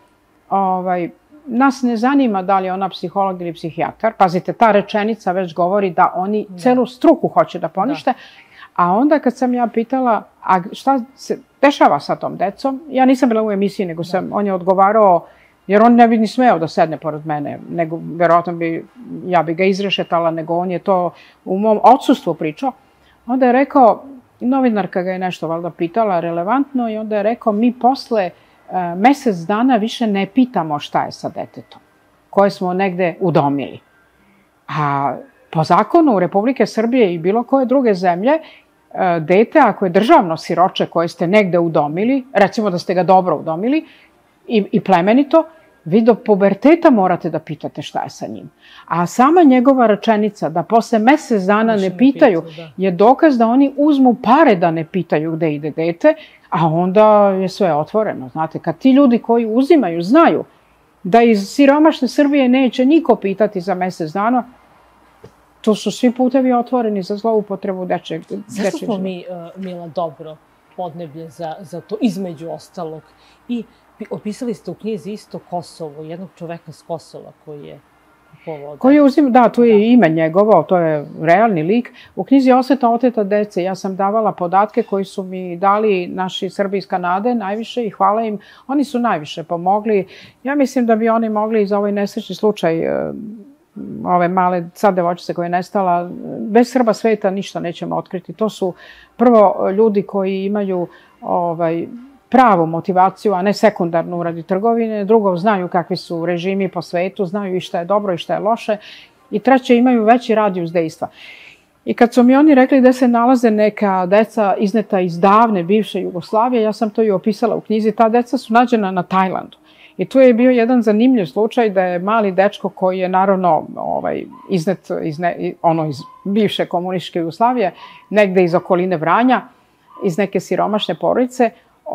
nas ne zanima da li je ona psiholog ili psihijatar. Pazite, ta rečenica već govori da oni celu struku hoće da ponište. A onda kad sam ja pitala, a šta se dešava sa tom decom, ja nisam bila u emisiji, nego on je odgovarao, jer on ne bi ni smeo da sedne pored mene, nego verovatno ja bi ga izrešetala, nego on je to u mom odsustvu pričao. Onda je rekao, novinarka ga je nešto valjda pitala relevantno i onda je rekao, mi posle mesec dana više ne pitamo šta je sa detetom, koje smo negde udomili. A po zakonu Republike Srbije i bilo koje druge zemlje, dete, ako je državno siroče koje ste negde udomili, recimo da ste ga dobro udomili i plemenito, vi do puberteta morate da pitate šta je sa njim. A sama njegova rečenica da posle mesec dana ne pitaju je dokaz da oni uzmu pare da ne pitaju gde ide dete, a onda je sve otvoreno. Znate, kad ti ljudi koji uzimaju znaju da iz siromašne Srbije neće niko pitati za mesec dana, to su svi putevi otvoreni za zloupotrebu dečeg. Zašto smo mi, Mila, dobro podneblje za to, između ostalog? I opisali ste u knjizi isto Kosovo, jednog čoveka s Kosova koji je Da, tu je ime njegovo, to je realni lik. U knjizi Osveta oteta dece ja sam davala podatke koji su mi dali naši Srbi iz Kanade najviše i hvala im. Oni su najviše pomogli. Ja mislim da bi oni mogli za ovaj nesrećni slučaj ove male sad devojčice koja je nestala, bez Srba sveta ništa nećemo otkriti. To su prvo ljudi koji imaju pravu motivaciju, a ne sekundarnu radi trgovine. Drugo, znaju kakvi su režimi po svetu, znaju i šta je dobro i šta je loše. I treće, imaju veći radijus dejstva. I kad su mi oni rekli da se nalaze neka deca izneta iz davne, bivše Jugoslavije, ja sam to i opisala u knjizi, ta deca su nađena na Tajlandu. I tu je bio jedan zanimljiv slučaj da je mali dečko koji je naravno iznet iz bivše komunističke Jugoslavije, negde iz okoline Vranja, iz neke siromašne porodice,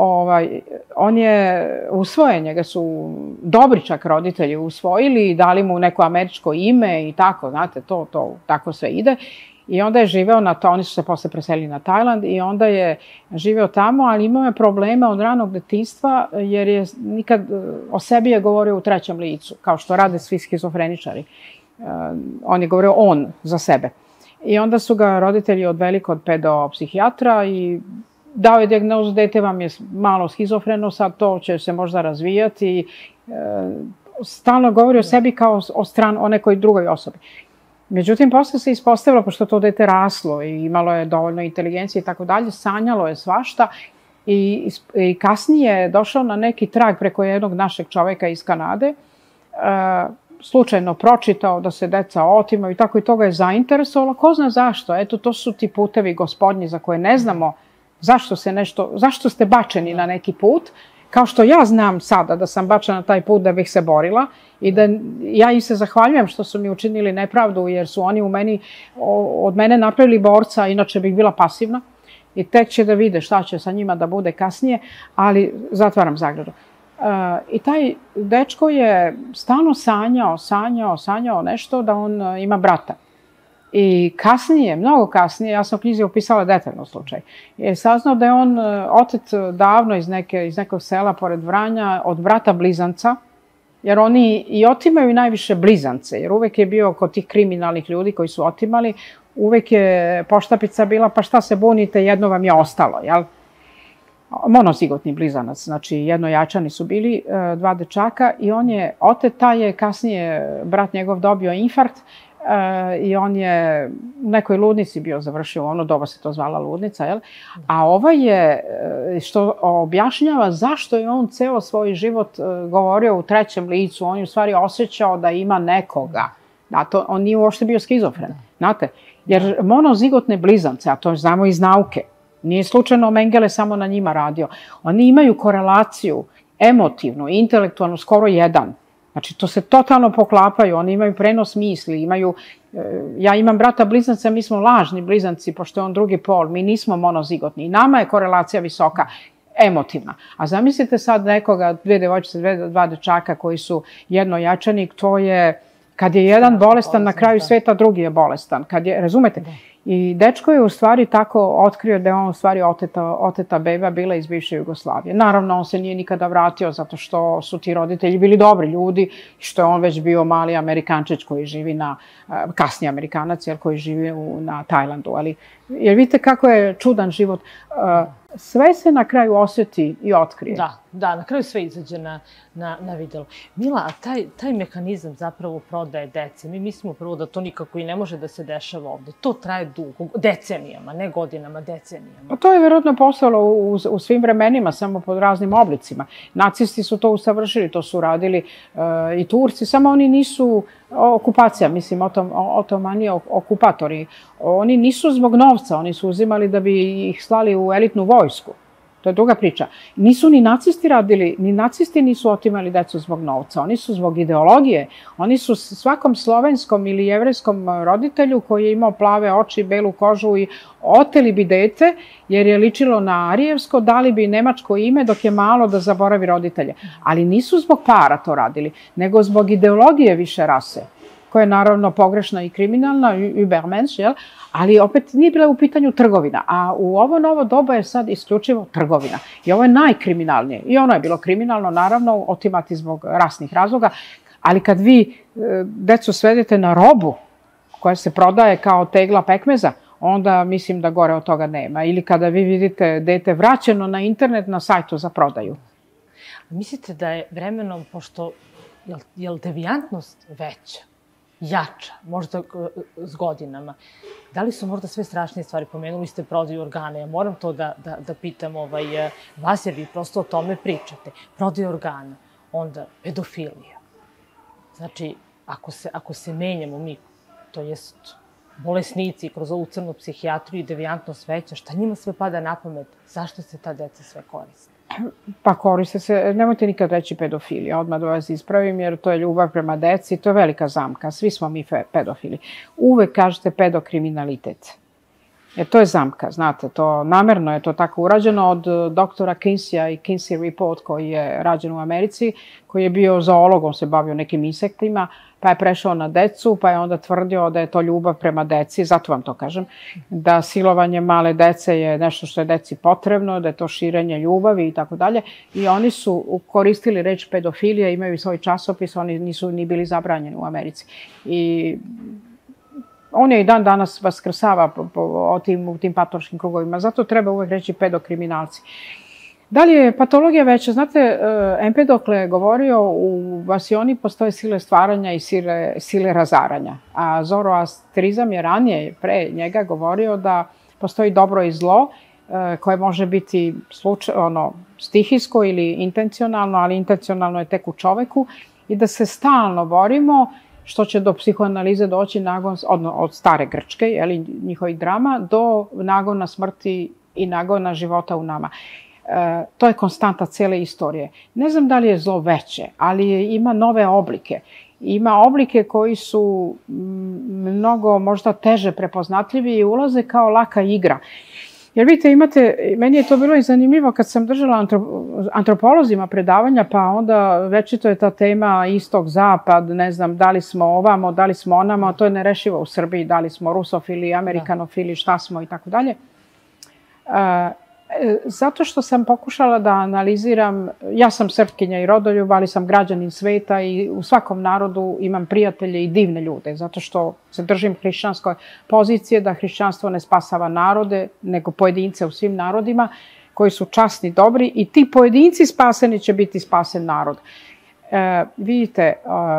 on je usvojen, njega su dobri čak roditelji usvojili i dali mu neko američko ime i tako, znate, to tako sve ide. I onda je živeo na to, oni su se posle preselili na Tajland i onda je živeo tamo, ali imao je probleme od ranog detinjstva jer je nikad o sebi je govorio u trećem licu, kao što rade svi schizofreničari. On je govorio on za sebe. I onda su ga roditelji odveli kod pedopsihijatra i dao je dijagnozu, dete vam je malo schizofreno, sad to će se možda razvijati. Stalno govori o sebi kao o nekoj drugoj osobi. Međutim, posle se ispostavilo, pošto to dete raslo i imalo je dovoljno inteligencije i tako dalje, sanjalo je svašta i kasnije je došao na neki trag preko jednog našeg čoveka iz Kanade, slučajno pročitao da se deca otimaju i tako i toga je zainteresovalo. Ko zna zašto? Eto, to su ti putevi gospodnji za koje ne znamo zašto ste bačeni na neki put, kao što ja znam sada da sam bačena na taj put da bih se borila i da ja im se zahvaljujem što su mi učinili nepravdu jer su oni od mene napravili borca, inače bih bila pasivna i tek će da vide šta će sa njima da bude kasnije, ali zatvaram zagradu. I taj dečko je stalno sanjao nešto da on ima brata. I kasnije, mnogo kasnije, ja sam u knjizi opisala detaljno slučaj, je saznao da je on otet davno iz nekog sela pored Vranja od brata blizanca, jer oni i otimaju najviše blizance, jer uvek je bio kod tih kriminalnih ljudi koji su otimali, uvek je poštapica bila, pa šta se bunite, jedno vam je ostalo, jel? Monozigotni blizanac, znači jednojačani su bili, dva dečaka i on je otet, taj je kasnije brat njegov dobio infarkt, i on je u nekoj ludnici bio završio, ono doba se to zvala ludnica, jel? A ovaj je, što objašnjava zašto je on ceo svoj život govorio u trećem licu, on je u stvari osjećao da ima nekoga. On nije uopšte bio skizofren, znate? Jer monozigotne blizance, a to znamo iz nauke, nije slučajno Mengele samo na njima radio, oni imaju korelaciju emotivnu, intelektualnu, skoro jedan. Znači, to se totalno poklapaju, oni imaju prenos misli, imaju... Ja imam brata blizanca, mi smo lažni blizanci, pošto je on drugi pol, mi nismo monozigotni. I nama je korelacija visoka, emotivna. A zamislite sad nekoga, dve devojčice, dva dečaka koji su jednojačanik, to je... Kad je jedan bolestan, na kraju sveta drugi je bolestan. Razumete? I dečko je u stvari tako otkrio da je on u stvari oteta beba bila iz bivše Jugoslavije. Naravno, on se nije nikada vratio zato što su ti roditelji bili dobri ljudi, što je on već bio mali Amerikančić koji živi kasniji Amerikanac, koji živi na Tajlandu. Ali, jer vidite kako je čudan život. Sve se na kraju osjeti i otkrije. Da, na kraju sve izađe na videlo. Mila, a taj mehanizam zapravo prodaje dece, mi mislimo prvo da to nikako i ne može da se dešava ovde. To traje dugo, decenijama, ne godinama, decenijama. Pa to je verovatno postalo u svim vremenima, samo pod raznim oblicima. Nacisti su to usavršili, to su radili i Turci, samo oni nisu okupacija, mislim, otomani okupatori. Oni nisu zbog novca, oni su uzimali da bi ih slali u elitnu vojsku. To je druga priča. Nisu ni nacisti radili, ni nacisti nisu otimali decu zbog novca. Oni su zbog ideologije. Oni su svakom slovenskom ili jevrejskom roditelju koji je imao plave oči, belu kožu i oteli bi dete, jer je ličilo na arijevsko, dali bi nemačko ime dok je malo da zaboravi roditelje. Ali nisu zbog para to radili, nego zbog ideologije više rase, koja je naravno pogrešna i kriminalna, Übermensch, jel? Ali opet nije bila u pitanju trgovina. A u ovo novo doba je sad isključivo trgovina. I ovo je najkriminalnije. I ono je bilo kriminalno, naravno, otimati zbog rasnih razloga. Ali kad vi decu svedete na robu koja se prodaje kao tegla pekmeza, onda mislim da gore od toga nema. Ili kada vi vidite dete vraćeno na internet na sajtu za prodaju. Mislite da je vremenom, pošto je li devijantnost veća, jača, možda s godinama. Da li su možda sve strašnije stvari? Pomenuli ste prodaju organa. Ja moram to da pitam vas, jer vi prosto o tome pričate. Prodaju organa, onda pedofilija. Znači, ako se menjamo mi, to jest bolesnici kroz ovu crnu psihijatriju i devijantnost veća, šta njima sve pada na pamet? Zašto se ta deca sve koriste? Pa koriste se, nemojte nikad reći pedofilija, odmah da vas ispravim, jer to je ljubav prema deci, to je velika zamka, svi smo mi pedofili. Uvek kažete pedokriminalitet. Jer to je zamka, znate, to namerno je to tako urađeno od doktora Kinseya i Kinsey Report koji je rađen u Americi, koji je bio zoolog, on se bavio nekim insektima, pa je prešao na decu, pa je onda tvrdio da je to ljubav prema deci, zato vam to kažem, da silovanje male dece je nešto što je deci potrebno, da je to širenje ljubavi i tako dalje. I oni su koristili reč pedofilija, imaju svoj časopis, oni nisu ni bili zabranjeni u Americi. I on je i dan danas vaskrsava u tim patološkim krugovima, zato treba uvek reći pedokriminalci. Da li je patologija veća? Znate, Empedokle je govorio u Vasioni postoje sile stvaranja i sile razaranja, a zoroastrizam je ranije pre njega govorio da postoji dobro i zlo koje može biti stihijsko ili intencionalno, ali intencionalno je tek u čoveku i da se stalno borimo, što će do psihoanalize doći od stare Grčke, njihovih drama, do nagona smrti i nagona života u nama. To je konstanta cele istorije. Ne znam da li je zlo veće, ali ima nove oblike. Ima oblike koji su mnogo možda teže prepoznatljivi i ulaze kao laka igra. Jer vidite, meni je to bilo i zanimljivo kad sam držala antropolozima predavanja, pa onda večito je ta tema istok, zapad, ne znam, da li smo ovamo, da li smo onamo, to je nerešivo u Srbiji, da li smo rusofili, amerikanofili, šta smo i tako dalje. Zato što sam pokušala da analiziram, ja sam Srpkinja i rodoljub, ali sam građanin sveta i u svakom narodu imam prijatelje i divne ljude, zato što se držim hrišćanskoj pozicije da hrišćanstvo ne spasava narode, nego pojedince u svim narodima koji su časni, dobri i ti pojedinci spaseni će biti spasen narod. Vidite,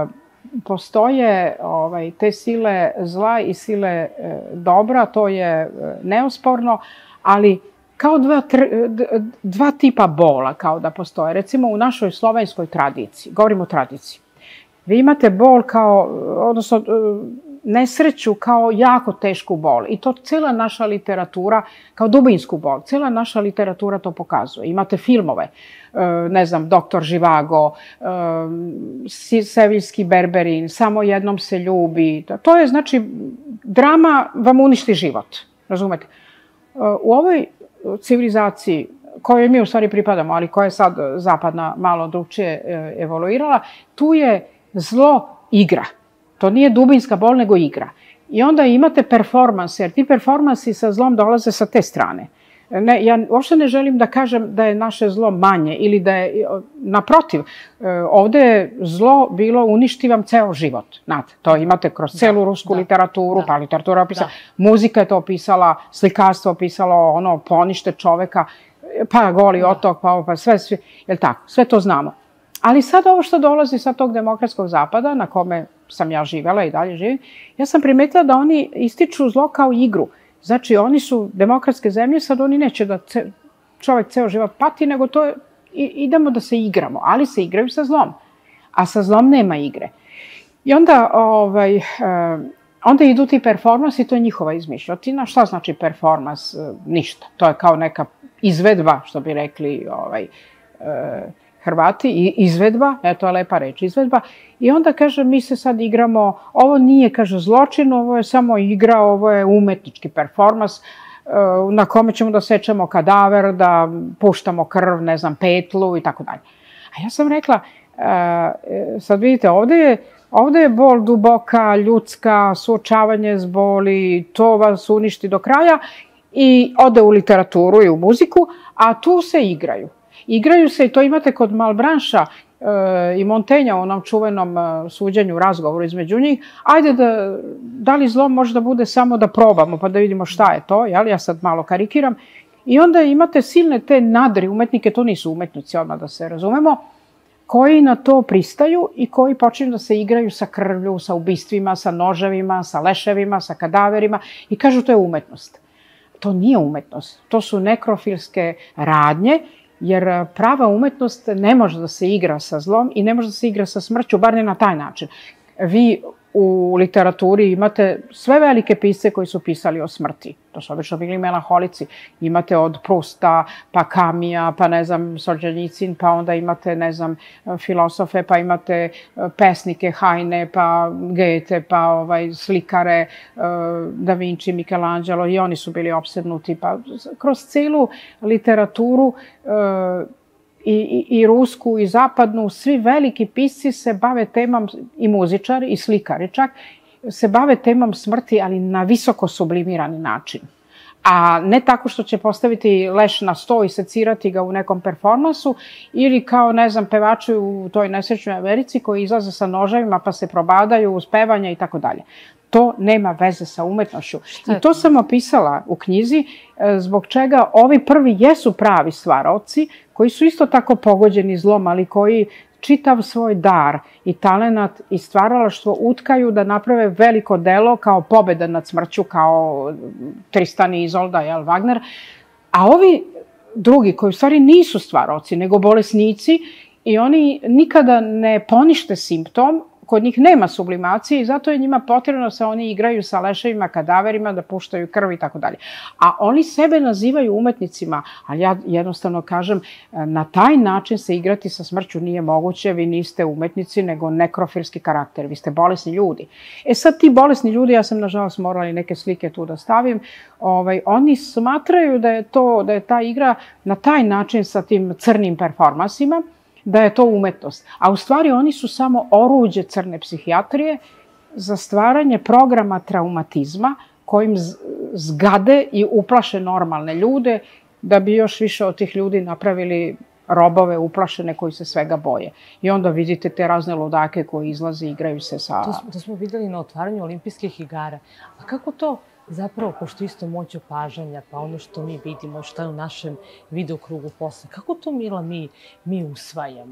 postoje te sile zla i sile dobra, to je neosporno, ali kao dva tipa bola kao da postoje. Recimo u našoj slovenskoj tradiciji, govorimo o tradiciji, vi imate bol kao, odnosno nesreću kao jako tešku bol. I to cela naša literatura, kao dubinsku bol, cela naša literatura to pokazuje. Imate filmove, ne znam, Doktor Živago, Seviljski Berberin, Samo jednom se ljubi. To je, znači, drama vam uništi život. Razumete? U ovoj civilizaciji kojoj mi u stvari pripadamo, ali koja je sad zapadna malo drugčije evoluirala, tu je zlo igra. To nije dubinska bol, nego igra. I onda imate performanse, jer ti performansi sa zlom dolaze sa te strane. Ja uopšte ne želim da kažem da je naše zlo manje ili da je, naprotiv, ovde je zlo bilo uništi vam ceo život. Znate, to imate kroz celu rusku literaturu, pa literatura opisala, muzika je to opisala, slikarstvo opisalo, ono, ponište čoveka, pa Goli otok, pa sve, jel tako, sve to znamo. Ali sad ovo što dolazi sa tog demokratskog zapada, na kome sam ja živela i dalje živim, ja sam primetila da oni ističu zlo kao igru. Znači, oni su demokratske zemlje, sad oni neće da čovek ceo život pati, nego to je, idemo da se igramo, ali se igraju sa zlom. A sa zlom nema igre. I onda, onda idu ti performansi, to je njihova izmišljotina. Šta znači performans? Ništa. To je kao neka izvedba, što bi rekli Hrvati, izvedba, to je lepa reč, izvedba. I onda, kaže, mi se sad igramo, ovo nije, kaže, zločin, ovo je samo igra, ovo je umetnički performans na kome ćemo da sečemo kadaver, da puštamo krv, ne znam, petlu i tako dalje. A ja sam rekla, sad vidite, ovde je bol duboka, ljudska, suočavanje s boli, to vas uništi do kraja i ode u literaturu i u muziku, a tu se igraju. Igraju se, i to imate kod Malbranša i Montaigna u onom čuvenom suđenju, razgovoru između njih. Ajde, da li zlo može da bude samo da probamo, pa da vidimo šta je to, jel? Ja sad malo karikiram. I onda imate silne te nadri umetnike, to nisu umetnici, odmah da se razumemo, koji na to pristaju i koji počinju da se igraju sa krvlju, sa ubistvima, sa noževima, sa leševima, sa kadaverima i kažu to je umetnost. To nije umetnost, to su nekrofilske radnje, jer prava umetnost ne može da se igra sa zlom i ne može da se igra sa smrću, bar ne na taj način. Vi u literaturi imate sve velike pisce koji su pisali o smrti. To su obično bili melanholici. Imate od Prusta, pa Kamija, pa ne znam, Solženjicin, pa onda imate, ne znam, filosofe, pa imate pesnike, Heine, pa Goethe, pa slikare, Da Vinci, Michelangelo, i oni su bili opsednuti. Pa kroz celu literaturu i rusku i zapadnu, svi veliki pisci se bave temom, i muzičari i slikari čak, se bave temom smrti, ali na visoko sublimirani način. A ne tako što će postaviti leš na sto i secirati ga u nekom performansu, ili kao, ne znam, pevači u toj nesrećnoj Americi koji izlaze sa noževima pa se probadaju uz pevanje i tako dalje. To nema veze sa umetnošću. I to sam opisala u knjizi, zbog čega ovi prvi jesu pravi stvaraoci, koji su isto tako pogođeni zlom, ali koji čitav svoj dar i talenat i stvaralaštvo utkaju da naprave veliko delo kao pobeda nad smrću, kao Tristan i Izolda, Wagner. A ovi drugi, koji u stvari nisu stvaraoci, nego bolesnici, i oni nikada ne ponište simptom, kod njih nema sublimacije i zato je njima potrebno da se oni igraju sa leševima, kadaverima, da puštaju krv i tako dalje. A oni sebe nazivaju umetnicima, ali ja jednostavno kažem, na taj način se igrati sa smrću nije moguće, vi niste umetnici, nego nekrofilski karakter, vi ste bolesni ljudi. Sad ti bolesni ljudi, ja sam nažalost morala i neke slike tu da stavim, oni smatraju da je ta igra na taj način sa tim crnim performansima, da je to umetnost. A u stvari oni su samo oruđe crne psihijatrije za stvaranje programa traumatizma kojim zgade i uplaše normalne ljude da bi još više od tih ljudi napravili robove uplašene koji se svega boje. I onda vidite te razne ludake koji izlaze i igraju se sa... To smo videli na otvaranju olimpijskih igara. A kako to zapravo, pošto isto moć opažanja, pa ono što mi vidimo, što je u našem videokrugu posle, kako to, Mila, mi usvajamo?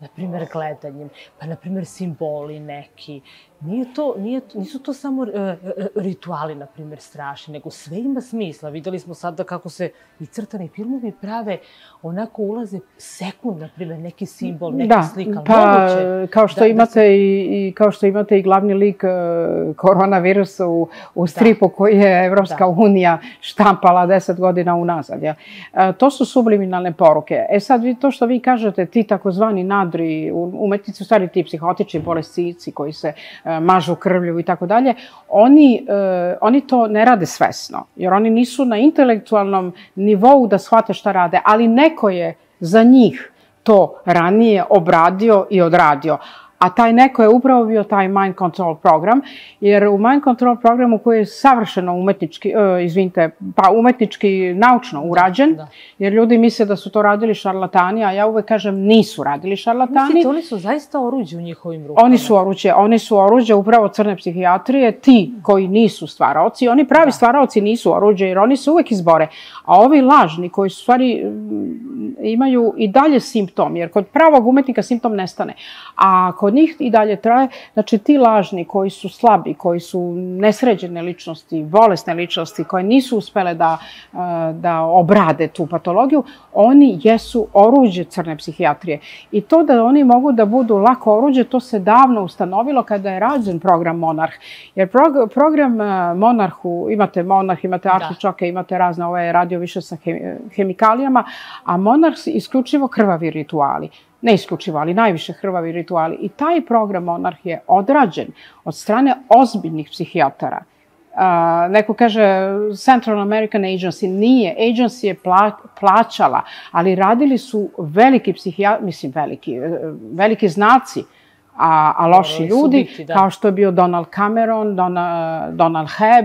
na primjer, gledanjem, pa, na primjer, simboli neki. Nisu to samo rituali, na primjer, strašni, nego sve ima smisla. Videli smo sada kako se i crtani filmovi prave, onako ulaze sekund, na primjer, neki simbol, neka slika. Pa, kao što imate i glavni lik koronavirusa u stripu koji je Evropska unija štampala 10 godina unazad. To su subliminalne poruke. Sad, to što vi kažete, ti takozvani nadri umetnici, u stvari ti psihotični bolesnici koji se mažu krvlju i tako dalje, oni to ne rade svesno, jer oni nisu na intelektualnom nivou da shvate šta rade, ali neko je za njih to ranije obradio i odradio. A taj neko je upravo bio taj mind control program, jer u mind control programu koji je savršeno umetnički naučno urađen, jer ljudi misle da su to radili šarlatani, a ja uvek kažem nisu radili šarlatani. Mislite, oni su zaista oruđe u njihovim rukama? Oni su oruđe upravo crne psihijatrije, ti koji nisu stvaraoci, oni pravi stvaraoci nisu oruđe, jer oni se uvek izbore. A ovi lažni koji su stvari imaju i dalje simptom, jer kod pravog umetnika simptom nestane. A kod njih i dalje traje, znači ti lažni koji su slabi, koji su nesređene ličnosti, bolesne ličnosti, koje nisu uspele da obrade tu patologiju, oni jesu oruđe crne psihijatrije. I to da oni mogu da budu lako oruđe, to se davno ustanovilo kada je rađen program Monarh. Jer program Monarhu, imate Monarh, imate artičoke, imate razne, ovo je radio više sa hemikalijama, a Monarh isključivo krvavi rituali. Ne isključivo, ali najviše krvavi rituali. I taj program Monarh je odrađen od strane ozbiljnih psihijatara. Neko kaže Central American Agency, nije. Agency je plaćala, ali radili su veliki psihijatri, mislim veliki znaci, a loši ljudi, kao što je bio Donald Cameron, Donald Hebb,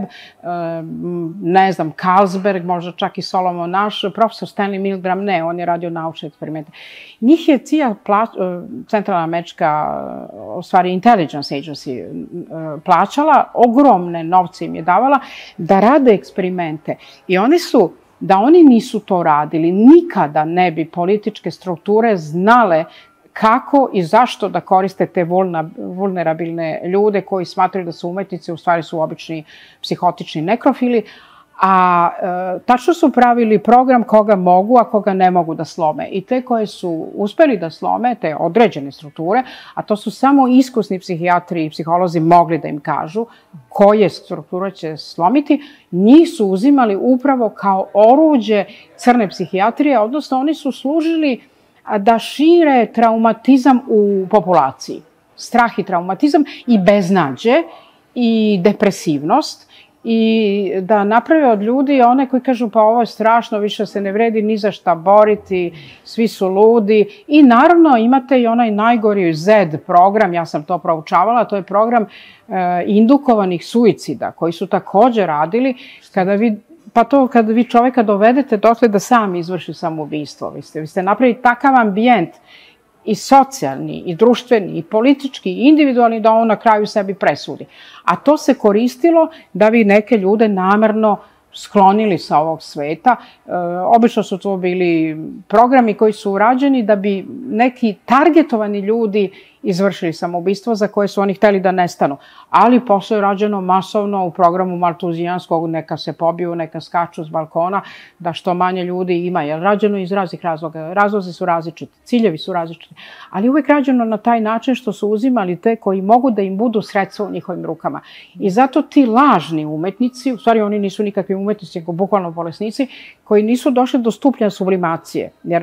ne znam, Carlsberg, možda čak i Solomon naš, profesor Stanley Milgram, ne, on je radio naučne eksperimente. Njih je CIA, Centralna američka, u stvari Intelligence Agency, plaćala, ogromne novce im je davala da rade eksperimente. I da oni nisu to radili, nikada ne bi političke strukture znale kako i zašto da koriste te vulnerabilne ljude koji smatraju da su umetnici, u stvari su obični psihotični nekrofili, a tačno su pravili program koga mogu, a koga ne mogu da slome. I te koje su uspeli da slome, te određene strukture, a to su samo iskusni psihijatri i psiholozi mogli da im kažu koje strukture će slomiti, njih su uzimali upravo kao oruđe crne psihijatrije, odnosno oni su služili da šire traumatizam u populaciji. Strah i traumatizam i beznađe i depresivnost i da naprave od ljudi one koji kažu pa ovo je strašno, više se ne vredi ni za šta boriti, svi su ludi. I naravno imate i onaj najgori Z program, ja sam to proučavala, to je program indukovanih suicida koji su takođe radili kada vi čoveka dovedete dotle da sam izvrši samoubistvo. Vi ste napravili takav ambijent i socijalni, i društveni, i politički, i individualni da on na kraju sebi presudi. A to se koristilo da bi neke ljude namerno sklonili sa ovog sveta. Obično su to bili programi koji su urađeni da bi neki targetovani ljudi izvršili samoubistvo za koje su oni hteli da nestanu. Ali posle je rađeno masovno u programu Maltuzijanskog, neka se pobiju, neka skaču s balkona, da što manje ljudi ima. Jer rađeno iz raznih razloga. Razlozi su različiti, ciljevi su različiti. Ali uvek rađeno na taj način što su uzimali te koji mogu da im budu sredstva u njihovim rukama. I zato ti lažni umetnici, u stvari oni nisu nikakvi umetnici, nego bukvalno bolesnici, koji nisu došli do stupnja sublimacije. Jer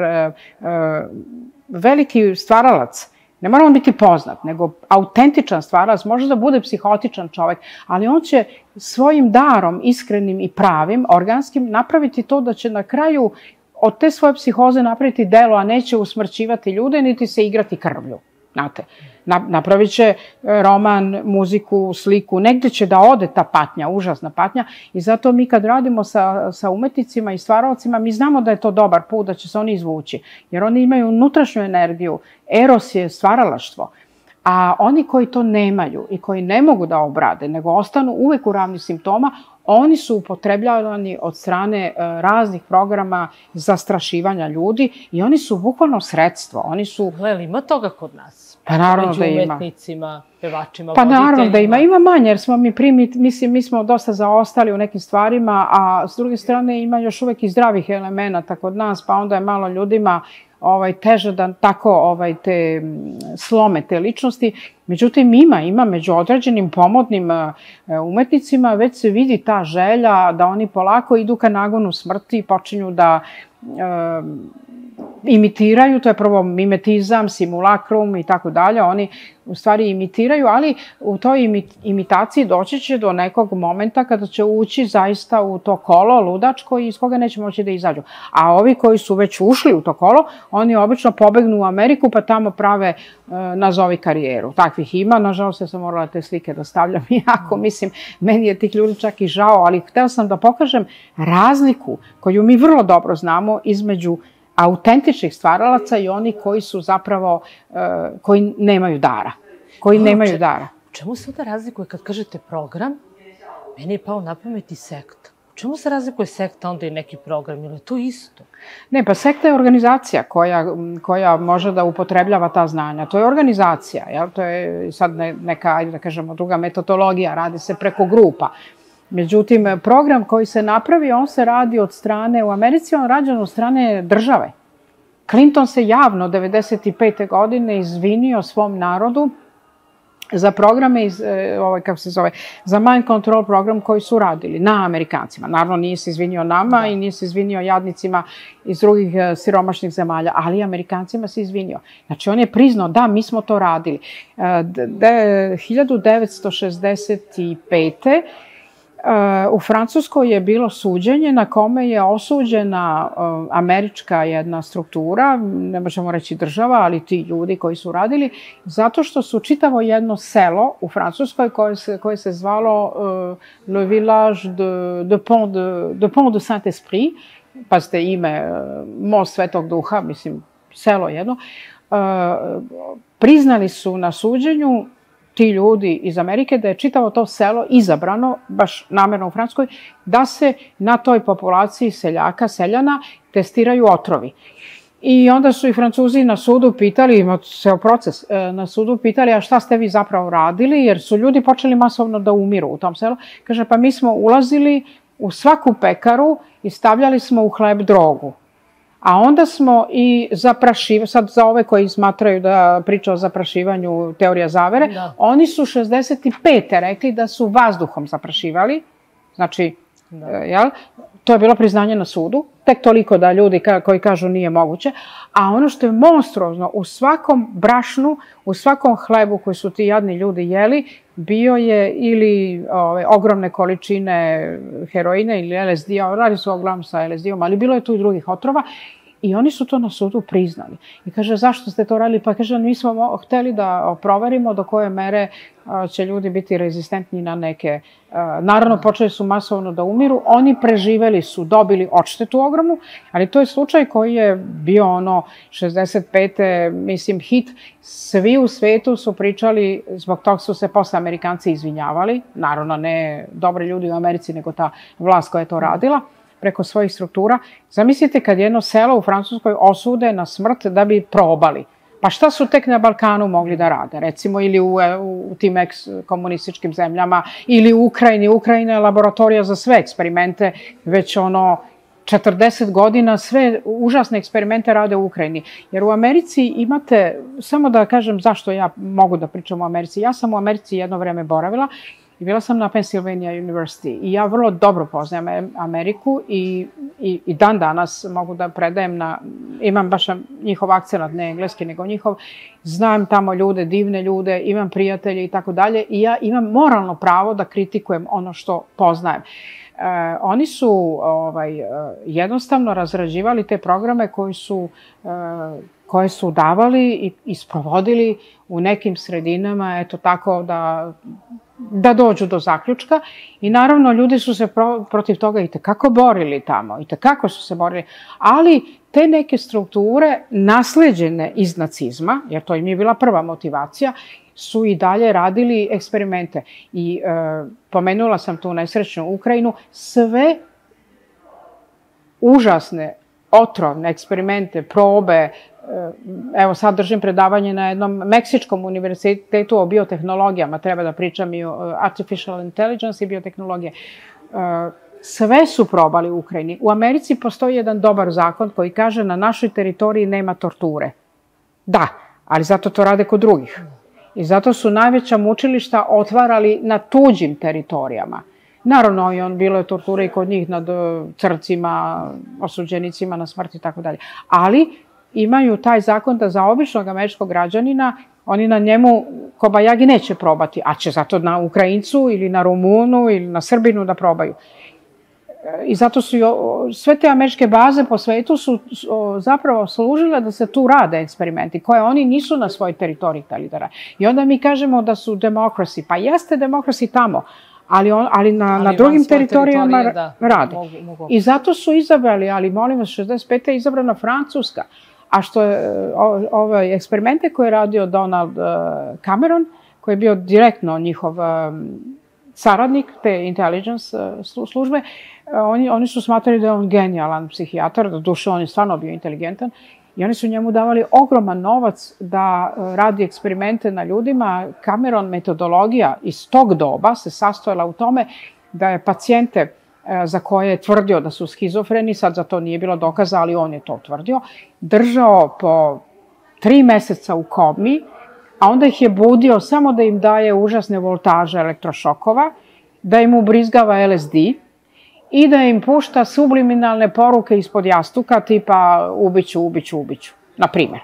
veliki stvaralac, ne mora on biti poznat, nego autentičan stvarac, može da bude psihotičan čovek, ali on će svojim darom, iskrenim i pravim, organskim, napraviti to da će na kraju od te svoje psihoze napraviti delo, a neće usmrćivati ljude, niti se igrati krvlju. Znate, napravit će roman, muziku, sliku, negde će da ode ta patnja, užasna patnja, i zato mi kad radimo sa umetnicima i stvaralcima, mi znamo da je to dobar put, da će se oni izvući, jer oni imaju unutrašnju energiju. Eros je stvaralaštvo, A oni koji to nemaju i koji ne mogu da obrade, nego ostanu uvek u ravni simptoma, oni su upotrebljavani od strane raznih programa zastrašivanja ljudi i oni su bukvalno sredstvo. Oni su... Gledali, ima toga kod nas? Pa naravno da ima. Među umetnicima, pevačima, voditeljima. Pa naravno da ima. Ima manje, jer smo mi smo dosta zaostali u nekim stvarima, a s druge strane ima još uvek i zdravih elemenata kod nas, pa onda je malo ljudima teže da tako te slome te ličnosti. Međutim, ima među određenim pomodnim umetnicima, već se vidi ta želja da oni polako idu ka nagonu smrti i počinju da imitiraju, to je prvo mimetizam, simulakrum i tako dalje, oni u stvari imitiraju, ali u toj imitaciji doći će do nekog momenta kada će ući zaista u to kolo ludačko i iz koga neće moći da izađu. A ovi koji su već ušli u to kolo, oni obično pobegnu u Ameriku pa tamo prave nazovi karijeru. Takvih ima, nažalost ja sam morala te slike da stavljam jako, mislim, meni je tih ljudi čak i žao, ali htela sam da pokažem razliku koju mi vrlo dobro znamo između autentičnih stvaralaca i oni koji su zapravo, koji nemaju dara. Koji nemaju dara. U čemu se onda razlikuje kad kažete program? Meni je pao na pamet i sekta. U čemu se razlikuje sekta onda i neki program? Ili je to isto? Ne, pa sekta je organizacija koja može da upotrebljava ta znanja. To je organizacija, jel? To je sad neka, ajde da kažemo, druga metodologija, radi se preko grupa. Međutim, program koji se napravi, on se radi od strane, u Americi on rađen od strane države. Clinton se javno 1995. godine izvinio svom narodu za programe, kako se zove, za mind control program koji su radili na Amerikancima. Naravno, nije se izvinio nama i nije se izvinio jadnicima iz drugih siromašnih zemalja, ali Amerikancima se izvinio. Znači, on je priznao, da, mi smo to radili. 1965. U Francuskoj je bilo suđenje na kome je osuđena američka jedna struktura, ne možemo reći država, ali ti ljudi koji su radili, zato što su čitavo jedno selo u Francuskoj koje se zvalo Le Village de Pont de Saint-Esprit, pazite ime, most Svetog Duha, mislim, selo jedno, priznali su na suđenju ti ljudi iz Amerike, da je čitavo to selo izabrano, baš namerno u Francuskoj, da se na toj populaciji seljana, testiraju otrovi. I onda su i Francuzi na sudu pitali, ima ceo proces, na sudu pitali, a šta ste vi zapravo radili, jer su ljudi počeli masovno da umiru u tom selu. Kaže, pa mi smo ulazili u svaku pekaru i stavljali smo u hleb drogu. A onda smo i zaprašivali, sad za ove koji smatraju da priča o zaprašivanju teorija zavere, oni su 65. rekli da su vazduhom zaprašivali, znači, jel? To je bilo priznanje na sudu, tek toliko da ljudi koji kažu nije moguće, a ono što je monstruozno, u svakom brašnu, u svakom hlebu koji su ti jadni ljudi jeli, bio je ili ogromne količine heroina ili LSD-a, radi su uglavnom sa LSD-om, ali bilo je tu i drugih otrova. I oni su to na sudu priznali. I kaže, zašto ste to radili? Pa kaže, mi smo hteli da proverimo do koje mere će ljudi biti rezistentni na neke. Naravno, počeli su masovno da umiru. Oni preživeli su, dobili odštetu ogromnu, ali to je slučaj koji je bio 65. mislim, hit. Svi u svetu su pričali, zbog toga su se posle Amerikanci izvinjavali. Naravno, ne dobri ljudi u Americi, nego ta vlast koja je to radila preko svojih struktura. Zamislite kad jedno selo u Francuskoj osude na smrt da bi probali. Pa šta su tek na Balkanu mogli da rade? Recimo ili u tim ex-komunističkim zemljama ili u Ukrajini. Ukrajina je laboratorija za sve eksperimente, već 40 godina sve užasne eksperimente rade u Ukrajini. Jer u Americi imate, samo da kažem zašto ja mogu da pričam o Americi. Ja sam u Americi jedno vreme boravila i bila sam na Pennsylvania University i ja vrlo dobro poznajem Ameriku i dan danas mogu da predajem imam baš njihov akcenat, ne engleski, nego njihov, znam tamo ljude, divne ljude, imam prijatelje i tako dalje i ja imam moralno pravo da kritikujem ono što poznajem. Oni su jednostavno razrađivali te programe koje su davali i sprovodili u nekim sredinama, eto tako da dođu do zaključka i naravno ljudi su se protiv toga i tekako borili tamo, i tekako su se borili, ali te neke strukture nasleđene iz nacizma, jer to im je bila prva motivacija, su i dalje radili eksperimente. I pomenula sam tu nesrećnu Ukrajinu, sve užasne, otrovne eksperimente, probe, evo sad držim predavanje na jednom meksičkom univerzitetu o biotehnologijama, treba da pričam i o artificial intelligence i biotehnologije. Sve su probali u Ukrajini. U Americi postoji jedan dobar zakon koji kaže na našoj teritoriji nema torture. Da, ali zato to rade kod drugih. I zato su najveća mučilišta otvarali na tuđim teritorijama. Naravno, bilo je torture i kod njih nad crcima, osuđenicima na smrt i tako dalje. Ali imaju taj zakon da za običnog američkog građanina oni na njemu kobajagi neće probati, a će zato na Ukrajincu ili na Rumunu ili na Srbinu da probaju. I zato su sve te američke baze po svetu su zapravo služile da se tu rade eksperimenti koje oni nisu na svoj teritoriji hteli da rade. I onda mi kažemo da su demokrasi. Pa jeste demokrasi tamo, ali na drugim teritorijama rade. I zato su izabrali, ali molim vas, 65. je izabrana Francuska. A što je ove eksperimente koje je radio Donald Cameron, koji je bio direktno njihov saradnik te intelligence službe, oni su smatrali da je on genijalan psihijatar, da duše on je stvarno bio inteligentan, i oni su njemu davali ogroman novac da radi eksperimente na ljudima. Cameron metodologija iz tog doba se sastojala u tome da je pacijente za koje je tvrdio da su schizofreni, sad za to nije bilo dokaza, ali on je to tvrdio, držao po 3 meseca u komi, a onda ih je budio samo da im daje užasne voltaže elektrošokova, da im ubrizgava LSD i da im pušta subliminalne poruke ispod jastuka, tipa ubiću, ubiću, ubiću, na primjer.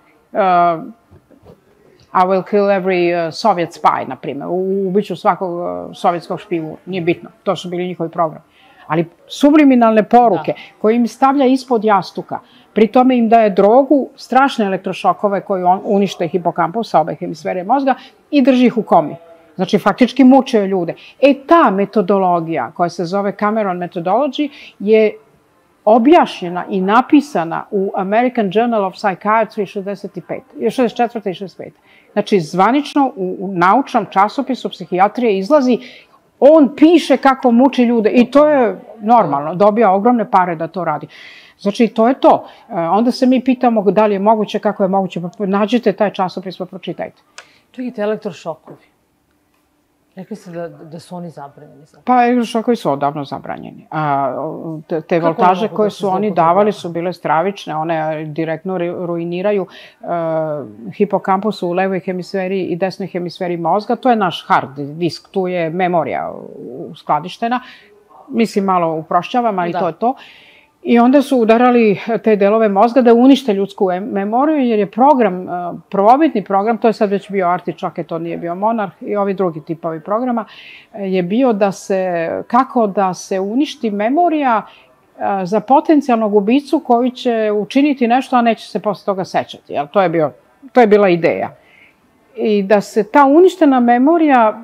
I will kill every Soviet spy, na primjer. Ubiću svakog sovjetskog špijuna, nije bitno, to su bili njihovi programi. Ali subliminalne poruke koje im stavlja ispod jastuka, pri tome im daje drogu, strašne elektrošokove koji unište hipokampus sa obe hemisfere mozga i drži ih u komi. Znači, faktički muče ljude. Ta metodologija, koja se zove Cameron Methodology, je objašnjena i napisana u American Journal of Psychiatry 64. i 65. Znači, zvanično u naučnom časopisu psihijatrije izlazi, on piše kako muči ljude i to je normalno, dobija ogromne pare da to radi. Znači, to je to. Onda se mi pitamo da li je moguće, kako je moguće, nađite taj časopis pa pročitajte. Čekajte, elektrošokovi. Rekli ste da su oni zabranjeni? Pa, elektrošokovi su odavno zabranjeni. Te voltaže koje su oni davali su bile stravične, one direktno ruiniraju hipokampus u levoj hemisferi i desnoj hemisferi mozga. To je naš hard disk, tu je memorija uskladištena. Mislim, malo uprošćavam, ali to je to. I onda su udarali te delove mozga da unište ljudsku memoriju, jer je program, prvobitni program, to je sad već bio Artičake, to nije bio Monarh i ovi drugi tipovi programa, je bio kako da se uništi memorija za potencijalnog ubicu koji će učiniti nešto, a neće se posle toga sećati. To je bila ideja. I da se ta uništena memorija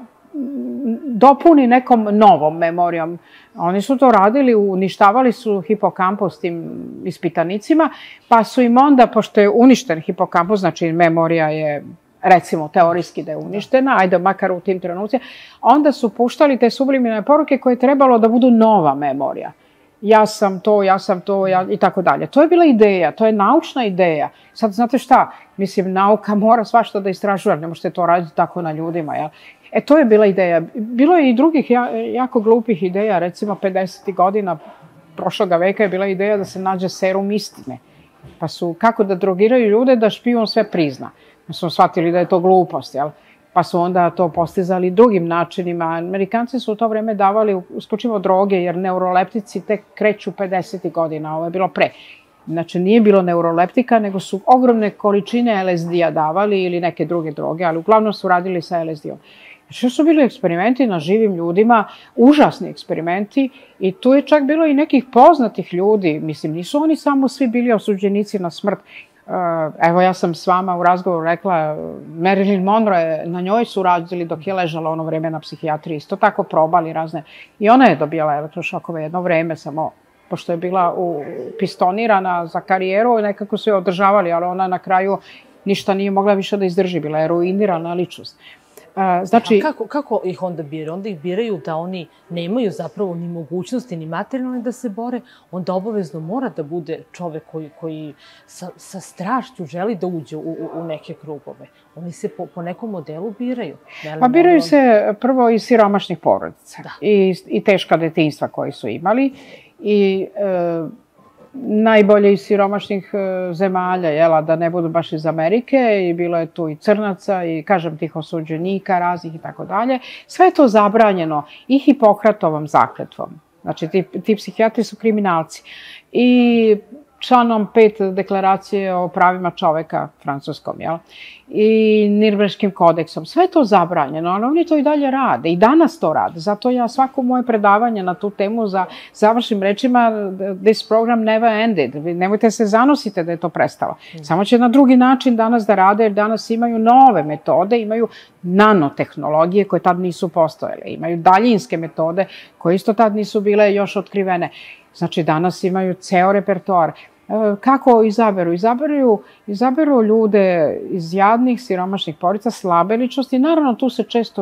dopuni nekom novom memorijom. Oni su to radili, uništavali su hipokampus tim ispitanicima, pa su im onda, pošto je uništen hipokampus, znači memorija je, recimo, teorijski da je uništena, ajde makar u tim trenucima, onda su puštali te subliminalne poruke koje je trebalo da budu nova memorija. Ja sam to i tako dalje. To je bila ideja, to je naučna ideja. Sad, znate šta, mislim, nauka mora svašta da istražuje, ne možete to raditi tako na ljudima, jel? To je bila ideja. Bilo je i drugih jako glupih ideja, recimo 50. godina prošloga veka je bila ideja da se nađe serum istine. Pa su, kako da drogiraju ljude da špijun sve prizna. Pa su shvatili da je to glupost, jel? Pa su onda to postizali drugim načinima. Amerikanci su u to vreme davali isključivo droge, jer neuroleptici tek kreću 50. godina, ovo je bilo pre. Znači, nije bilo neuroleptika, nego su ogromne količine LSD-a davali ili neke druge droge, ali uglavnom su radili sa LSD-om. Znači, su bili eksperimenti na živim ljudima, užasni eksperimenti, i tu je čak bilo i nekih poznatih ljudi. Mislim, nisu oni samo svi bili osuđenici na smrt. Evo, ja sam s vama u razgovoru rekla, Marilyn Monroe, na njoj su radili dok je ležala ono vreme na psihijatriji, isto tako probali razne. I ona je dobijala elektrošokove jedno vreme, samo pošto je bila pistonirana za karijeru, nekako su je održavali, ali ona na kraju ništa nije mogla više da izdrži, bila je ruinirana ličnost. Znači, kako ih onda biraju? Onda ih biraju da oni nemaju zapravo ni mogućnosti, ni materijalne da se bore, onda obavezno mora da bude čovek koji sa strašću želi da uđe u neke krugove. Oni se po nekom modelu biraju. Pa biraju se prvo iz siromašnih porodica i teška detinjstva koje su imali i najbolje iz siromašnih zemalja, da ne budu baš iz Amerike, i bilo je tu i crnaca i, kažem, tih osuđenika raznih i tako dalje. Sve je to zabranjeno i Hipokratovom zakletvom. Znači, ti psihijatri su kriminalci. I članom 5 deklaracije o pravima čoveka francuskom, i Nirnberškim kodeksom. Sve je to zabranjeno, ali oni to i dalje rade. I danas to rade. Zato ja svako moje predavanje na tu temu završim rečima "This program never ended". Nemojte se zanosite da je to prestalo. Samo će na drugi način danas da rade, jer danas imaju nove metode, imaju nanotehnologije koje tad nisu postojale. Imaju daljinske metode koje isto tad nisu bile još otkrivene. Znači, danas imaju ceo repertoar. Kako izaberu? Izaberu ljude iz jadnih, siromašnih porodica, slabe ličnosti. Naravno, tu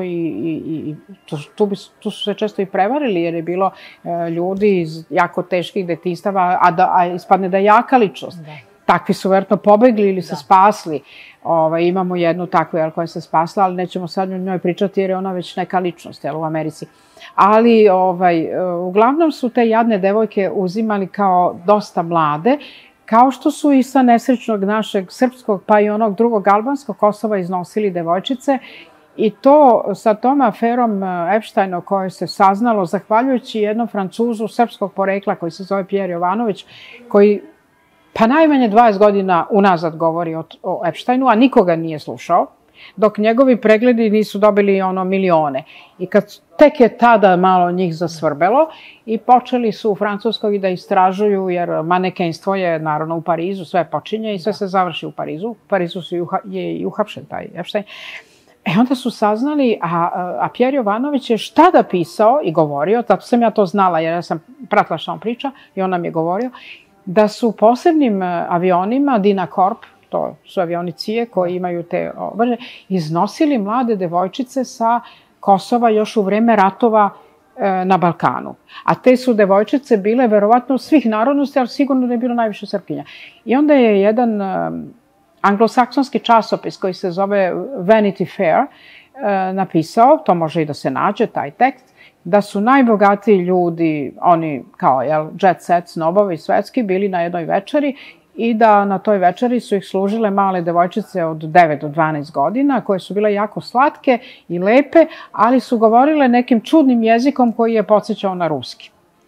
su se često i prevarili, jer je bilo ljudi iz jako teških detinjstava, a ispadne da je jaka ličnost. Takvi su verovatno pobegli ili se spasli. Imamo jednu takvu koja se spasla, ali nećemo sad o njoj pričati jer je ona već neka ličnost u Americi. Ali uglavnom su te jadne devojke uzimali kao dosta mlade, kao što su i sa nesrećnog našeg srpskog pa i onog drugog albanskog Kosova iznosili devojčice. I to sa tom aferom Epsteina o kojoj se saznalo, zahvaljujući jednom Francuzu srpskog porekla koji se zove Pjer Jovanović, koji pa najmanje 20 godina unazad govori o Epsteinu, a nikoga nije slušao, dok njegovi pregledi nisu dobili milione. I tek je tada malo njih zasvrbelo i počeli su u Francuskoj da istražuju, jer manekenstvo je naravno u Parizu, sve počinje i sve se završi u Parizu. U Parizu je i uhapšen taj Epstein. Onda su saznali, a Pjer Jovanović je šta da pisao i govorio, zato sam ja to znala, jer ja sam pratila šta on priča i on nam je govorio, da su posebnim avionima Dinacorp, to su avioni CIA koji imaju te obrže, iznosili mlade devojčice sa Kosova još u vreme ratova na Balkanu. A te su devojčice bile verovatno svih narodnosti, ali sigurno da je bilo najviše Srpkinja. I onda je jedan anglosaksonski časopis koji se zove Vanity Fair napisao, to može i da se nađe, taj tekst, da su najbogatiji ljudi, oni kao jet set, snobovi svetski, bili na jednoj večeri i da na toj večeri su ih služile male devojčice od 9 do 12 godina, koje su bile jako slatke i lepe, ali su govorile nekim čudnim jezikom koji je podsjećao na ruski.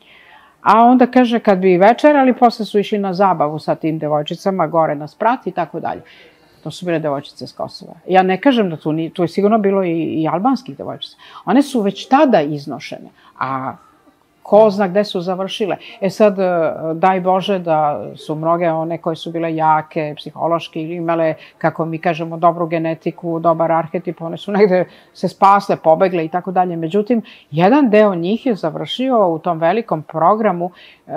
A onda kaže, kad bi večerali, posle su išli na zabavu sa tim devojčicama, gore na sprat i tako dalje. To su bile devojčice s Kosova. Ja ne kažem da tu je sigurno bilo i albanskih devojčica. One su već tada iznošene, a ko zna gde su završile. Sad, daj Bože da su mnoge one koje su bile jake, psihološki, ili imale, kako mi kažemo, dobru genetiku, dobar arhetip, one su negde se spasle, pobegle i tako dalje. Međutim, jedan deo njih je završio u tom velikom programu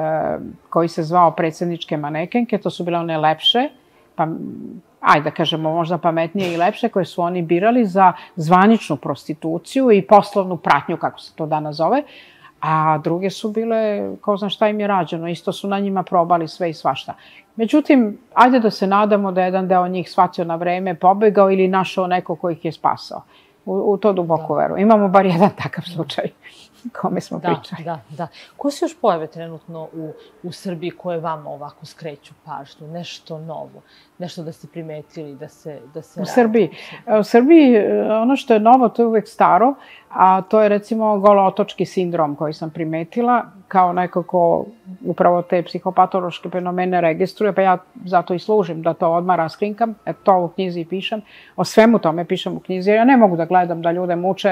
koji se zvao Predsjedničke manekenke, to su bile one lepše, pa ajde da kažemo možda pametnije i lepše, koje su oni birali za zvaničnu prostituciju i poslovnu pratnju, kako se to danas zove, a druge su bile, ko zna šta im je rađeno, isto su na njima probali sve i svašta. Međutim, ajde da se nadamo da jedan deo njih shvatio na vreme, pobegao ili našao neko ko ih je spasao. U to duboko verujem. Imamo bar jedan takav slučaj kome smo pričali. Da. Ko se još pojave trenutno u Srbiji koje vama ovako skreću pažnju? Nešto novo? Nešto da ste primetili da se radi? U Srbiji ono što je novo, to je uvek staro, a to je recimo golootočki sindrom koji sam primetila kao neko ko upravo te psihopatološke fenomene registruje, pa ja zato i služim da to odmah raskrinkam, to u knjizi pišem, o svemu tome pišem u knjizi, jer ja ne mogu da gledam da ljude muče,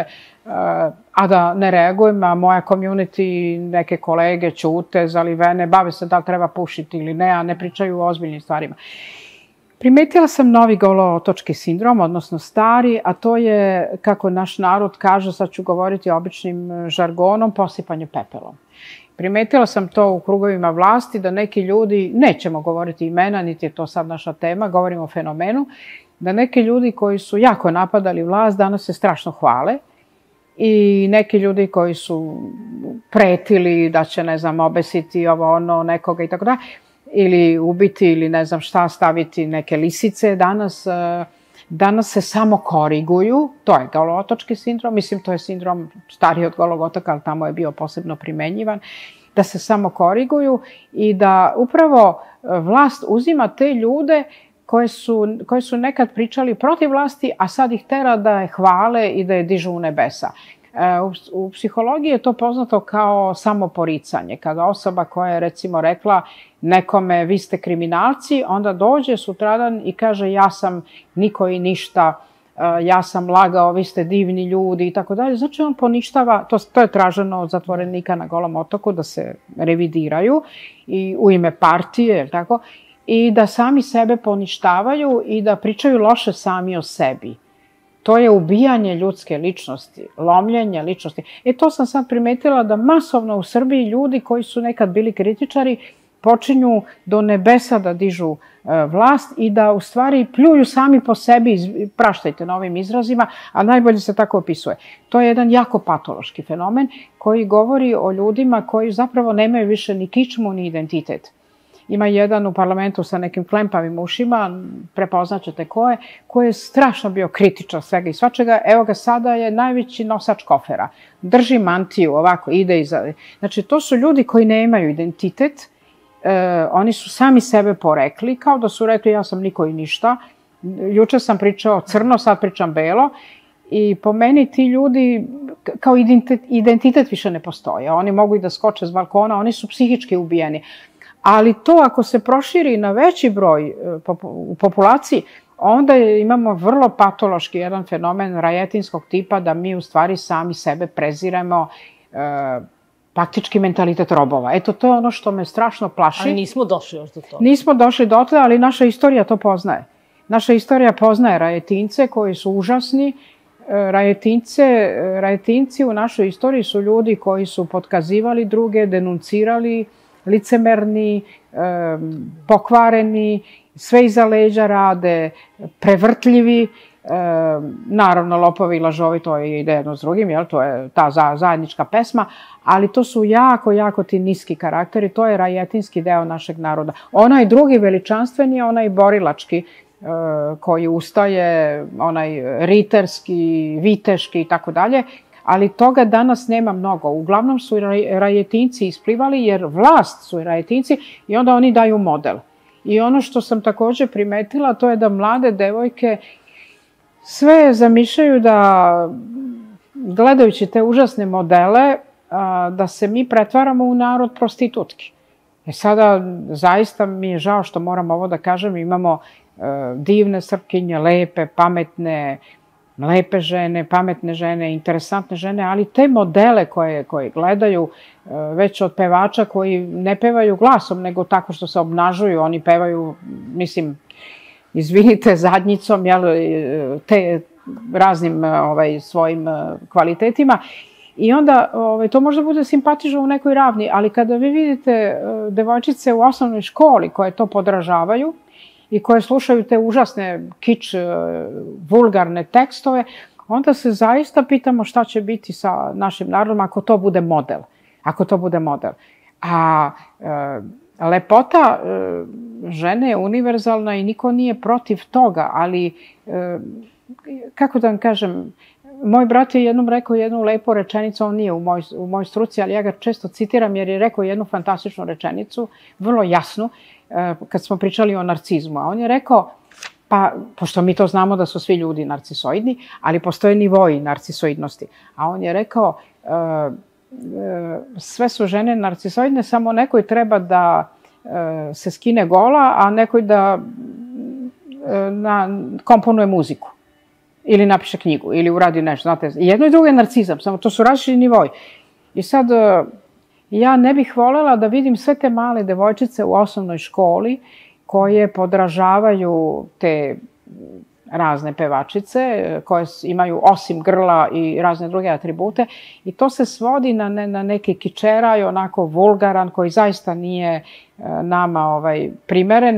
a da ne reagujem, a moja community, neke kolege ćute, zalivene, bave se da li treba pušiti ili ne, a ne pričaju o ozbiljnim stvarima. Primetila sam novi golootočki sindrom, odnosno stari, a to je, kako naš narod kaže, sad ću govoriti običnim žargonom, posipanje pepelom. Primetila sam to u krugovima vlasti, da neki ljudi, nećemo govoriti imena, niti je to sad naša tema, govorimo o fenomenu, da neki ljudi koji su jako napadali vlast danas se strašno hvale i neki ljudi koji su pretili da će, ne znam, obesiti ovo ono nekoga i tako da, ili ubiti ili ne znam šta, staviti neke lisice, danas se samo koriguju. To je gologotački sindrom, mislim to je sindrom stariji od Gologotaka, ali tamo je bio posebno primenjivan, da se samo koriguju i da upravo vlast uzima te ljude koji su nekad pričali protiv vlasti, a sad ih tera da je hvale i da je dižu u nebesa. U psihologiji je to poznato kao samoporicanje. Kada osoba koja je recimo rekla nekome vi ste kriminalci, onda dođe sutradan i kaže ja sam niko i ništa, ja sam lagao, vi ste divni ljudi i tako dalje. Znači on poništava, to je traženo od zatvorenika na Golom otoku da se revidiraju i u ime partije, tako, i da sami sebe poništavaju i da pričaju loše sami o sebi. To je ubijanje ljudske ličnosti, lomljenje ličnosti. To sam sad primetila da masovno u Srbiji ljudi koji su nekad bili kritičari počinju do nebesa da dižu vlast i da u stvari pljuju sami po sebi, praštajte na ovim izrazima, a najbolje se tako opisuje. To je jedan jako patološki fenomen koji govori o ljudima koji zapravo nemaju više ni kičmu ni identitet. Ima jedan u parlamentu sa nekim klempavim ušima, prepoznaćete ko je strašno bio kritičan svega i svačega. Evo ga, sada je najveći nosač kofera. Drži mantiju, ovako, ide iza. Znači, to su ljudi koji nemaju identitet. Oni su sami sebe porekli, kao da su rekli ja sam niko i ništa. Juče sam pričao crno, sad pričam belo. I po meni ti ljudi, kao identitet više ne postoje. Oni mogu i da skoče s balkona, oni su psihički ubijeni. Ali to ako se proširi na veći broj u populaciji, onda imamo vrlo patološki jedan fenomen rajetinskog tipa da mi u stvari sami sebe preziremo, praktički mentalitet robova. Eto, to je ono što me strašno plaši. Ali nismo došli još do toga. Nismo došli dotle, ali naša istorija to poznaje. Naša istorija poznaje rajetince koji su užasni. Rajetinci u našoj istoriji su ljudi koji su potkazivali druge, denuncirali, licemerni, pokvareni, sve iza leđa rade, prevrtljivi, naravno lopovi i lažovi, to ide jedno s drugim, to je ta zajednička pesma, ali to su jako, jako ti niski karakteri, to je rajetinski deo našeg naroda. Onaj drugi veličanstveni, onaj borilački, koji ustaje, onaj riterski, viteški i tako dalje, ali toga danas nema mnogo. Uglavnom su rajetinci isplivali jer vlast su rajetinci i onda oni daju model. I ono što sam takođe primetila to je da mlade devojke sve zamišljaju da, gledajući te užasne modele, da se mi pretvaramo u narod prostitutki. Sada zaista mi je žao što moram ovo da kažem, imamo divne Srpkinje, lepe, pametne, lepe žene, pametne žene, interesantne žene, ali te modele koje gledaju, već od pevača koji ne pevaju glasom, nego tako što se obnažuju, oni pevaju, mislim, izvinite, zadnjicom, te raznim svojim kvalitetima. I onda to možda bude simpatično u nekoj ravni, ali kada vi vidite devojčice u osnovnoj školi koje to podražavaju, i koje slušaju te užasne kič, vulgarne tekstove, onda se zaista pitamo šta će biti sa našim narodom ako to bude model. Ako to bude model. A lepota žene je univerzalna i niko nije protiv toga, ali, kako da vam kažem, moj brat je jednom rekao jednu lepu rečenicu, on nije u mojoj struci, ali ja ga često citiram jer je rekao jednu fantastičnu rečenicu, vrlo jasnu, kad smo pričali o narcizmu. A on je rekao, pa, pošto mi to znamo da su svi ljudi narcisoidni, ali postoje nivoji narcisoidnosti. A on je rekao, sve su žene narcisoidne, samo nekoj treba da se skine gola, a nekoj da komponuje muziku. Ili napiše knjigu, ili uradi nešto. Znate, jedno i drugo je narcizam, samo to su različiti nivoji. I sad, ja ne bih voljela da vidim sve te male devojčice u osnovnoj školi koje podražavaju te razne pevačice, koje imaju osim grla i razne druge atribute. I to se svodi na neki kičeraj, onako vulgaran, koji zaista nije nama primeren.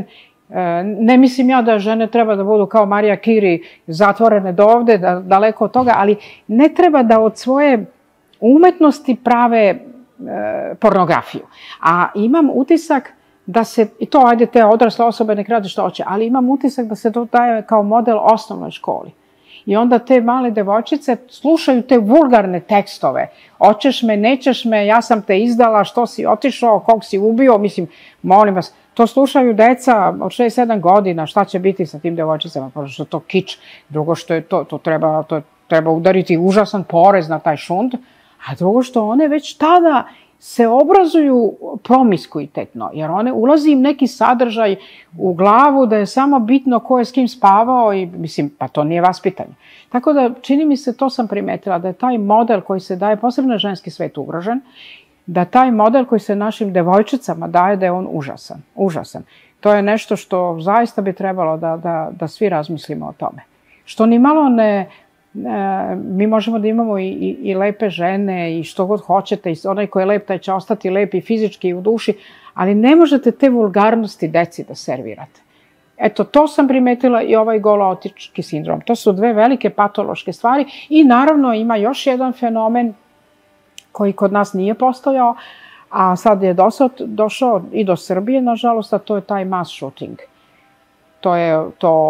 Ne mislim ja da žene treba da budu kao Marija Kiri zatvorene do ovde, daleko od toga, ali ne treba da od svoje umetnosti prave pornografiju. A imam utisak da se, i to ajde te odrasle osobe nek rade što hoće, ali imam utisak da se to daje kao model osnovnoj školi. I onda te male devojčice slušaju te vulgarne tekstove. Hoćeš me, nećeš me, ja sam te izdala, što si otišao, kog si ubio, mislim, molim vas, to slušaju deca od 6-7 godina, šta će biti sa tim devojčicama, pošto što je to kič, drugo što je to treba udariti užasan porez na taj šund, a drugo što one već tada se obrazuju promiskuitetno, jer one ulazi im neki sadržaj u glavu da je samo bitno ko je s kim spavao i, mislim, pa to nije vaspitanje. Tako da, čini mi se, to sam primetila, da je taj model koji se daje, posebno je ženski svet ugrožen, da taj model koji se našim devojčicama daje, da je on užasan. Užasan. To je nešto što zaista bi trebalo da svi razmislimo o tome. Što ni malo ne... Mi možemo da imamo i lepe žene i što god hoćete, i onaj ko je lep, taj će ostati lep i fizički i u duši, ali ne možete te vulgarnosti deci da servirate. Eto, to sam primetila i ovaj golo-otički sindrom. To su dve velike patološke stvari i naravno ima još jedan fenomen koji kod nas nije postojao, a sad je došao i do Srbije, nažalost, a to je taj mass shooting. To je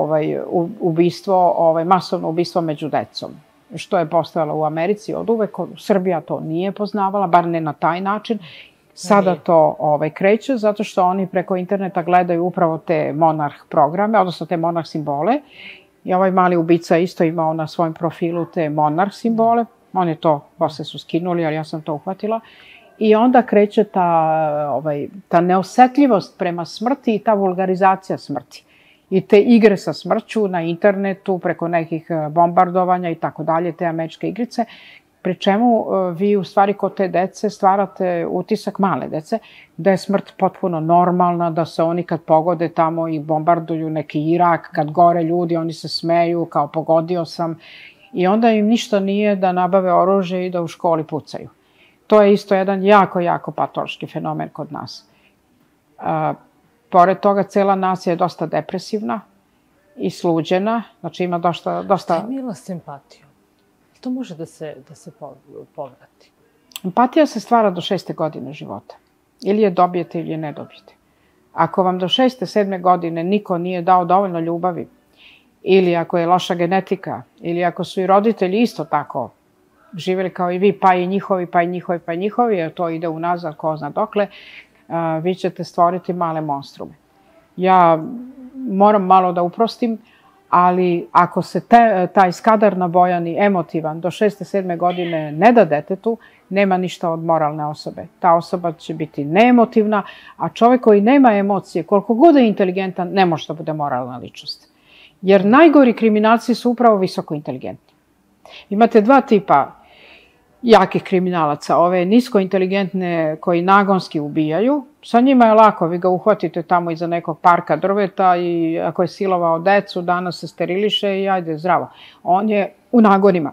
ubistvo, masovno ubistvo među decom, što je postojalo u Americi od uvek. Srbija to nije poznavala, bar ne na taj način. Sada to kreće, zato što oni preko interneta gledaju upravo te monarh programe, odnosno te monarh simbole. I ovaj mali ubica isto imao na svojem profilu te monarh simbole. Oni to posle su skinuli, ali ja sam to uhvatila. I onda kreće ta neosetljivost prema smrti i ta vulgarizacija smrti. I te igre sa smrću na internetu, preko nekih bombardovanja i tako dalje, te američke igrice, pri čemu vi u stvari kod te dece stvarate utisak, male dece, da je smrt potpuno normalna, da se oni kad pogode tamo i bombarduju neki Irak, kad gore ljudi, oni se smeju kao pogodio sam, i onda im ništa nije da nabave oružje i da u školi pucaju. To je isto jedan jako, jako patološki fenomen kod nas. Pored toga, cela nacija je dosta depresivna i sluđena, znači ima dosta... Mila s empatijom. To može da se povrati? Empatija se stvara do 6. godine života. Ili je dobijete ili je ne dobijete. Ako vam do 6. 7. godine niko nije dao dovoljno ljubavi, ili ako je loša genetika, ili ako su i roditelji isto tako živjeli kao i vi, pa i njihovi, pa i njihovi, pa i njihovi, jer to ide unazad, ko zna dokle, vi ćete stvoriti male monstrume. Ja moram malo da uprostim, ali ako se taj skadar nabojani, emotivan, do 6. 7. godine ne da detetu, nema ništa od moralne osobe. Ta osoba će biti neemotivna, a čovjek koji nema emocije, koliko god je inteligentan, ne može da bude moralna ličnost. Jer najgori kriminalci su upravo visoko inteligentni. Imate dva tipa jakih kriminalaca, ove nisko inteligentne koji nagonski ubijaju, sa njima je lako, vi ga uhvatite tamo iza nekog parka drveta i ako je silovao decu, danas se steriliše i ajde, zdravo. On je u nagonima.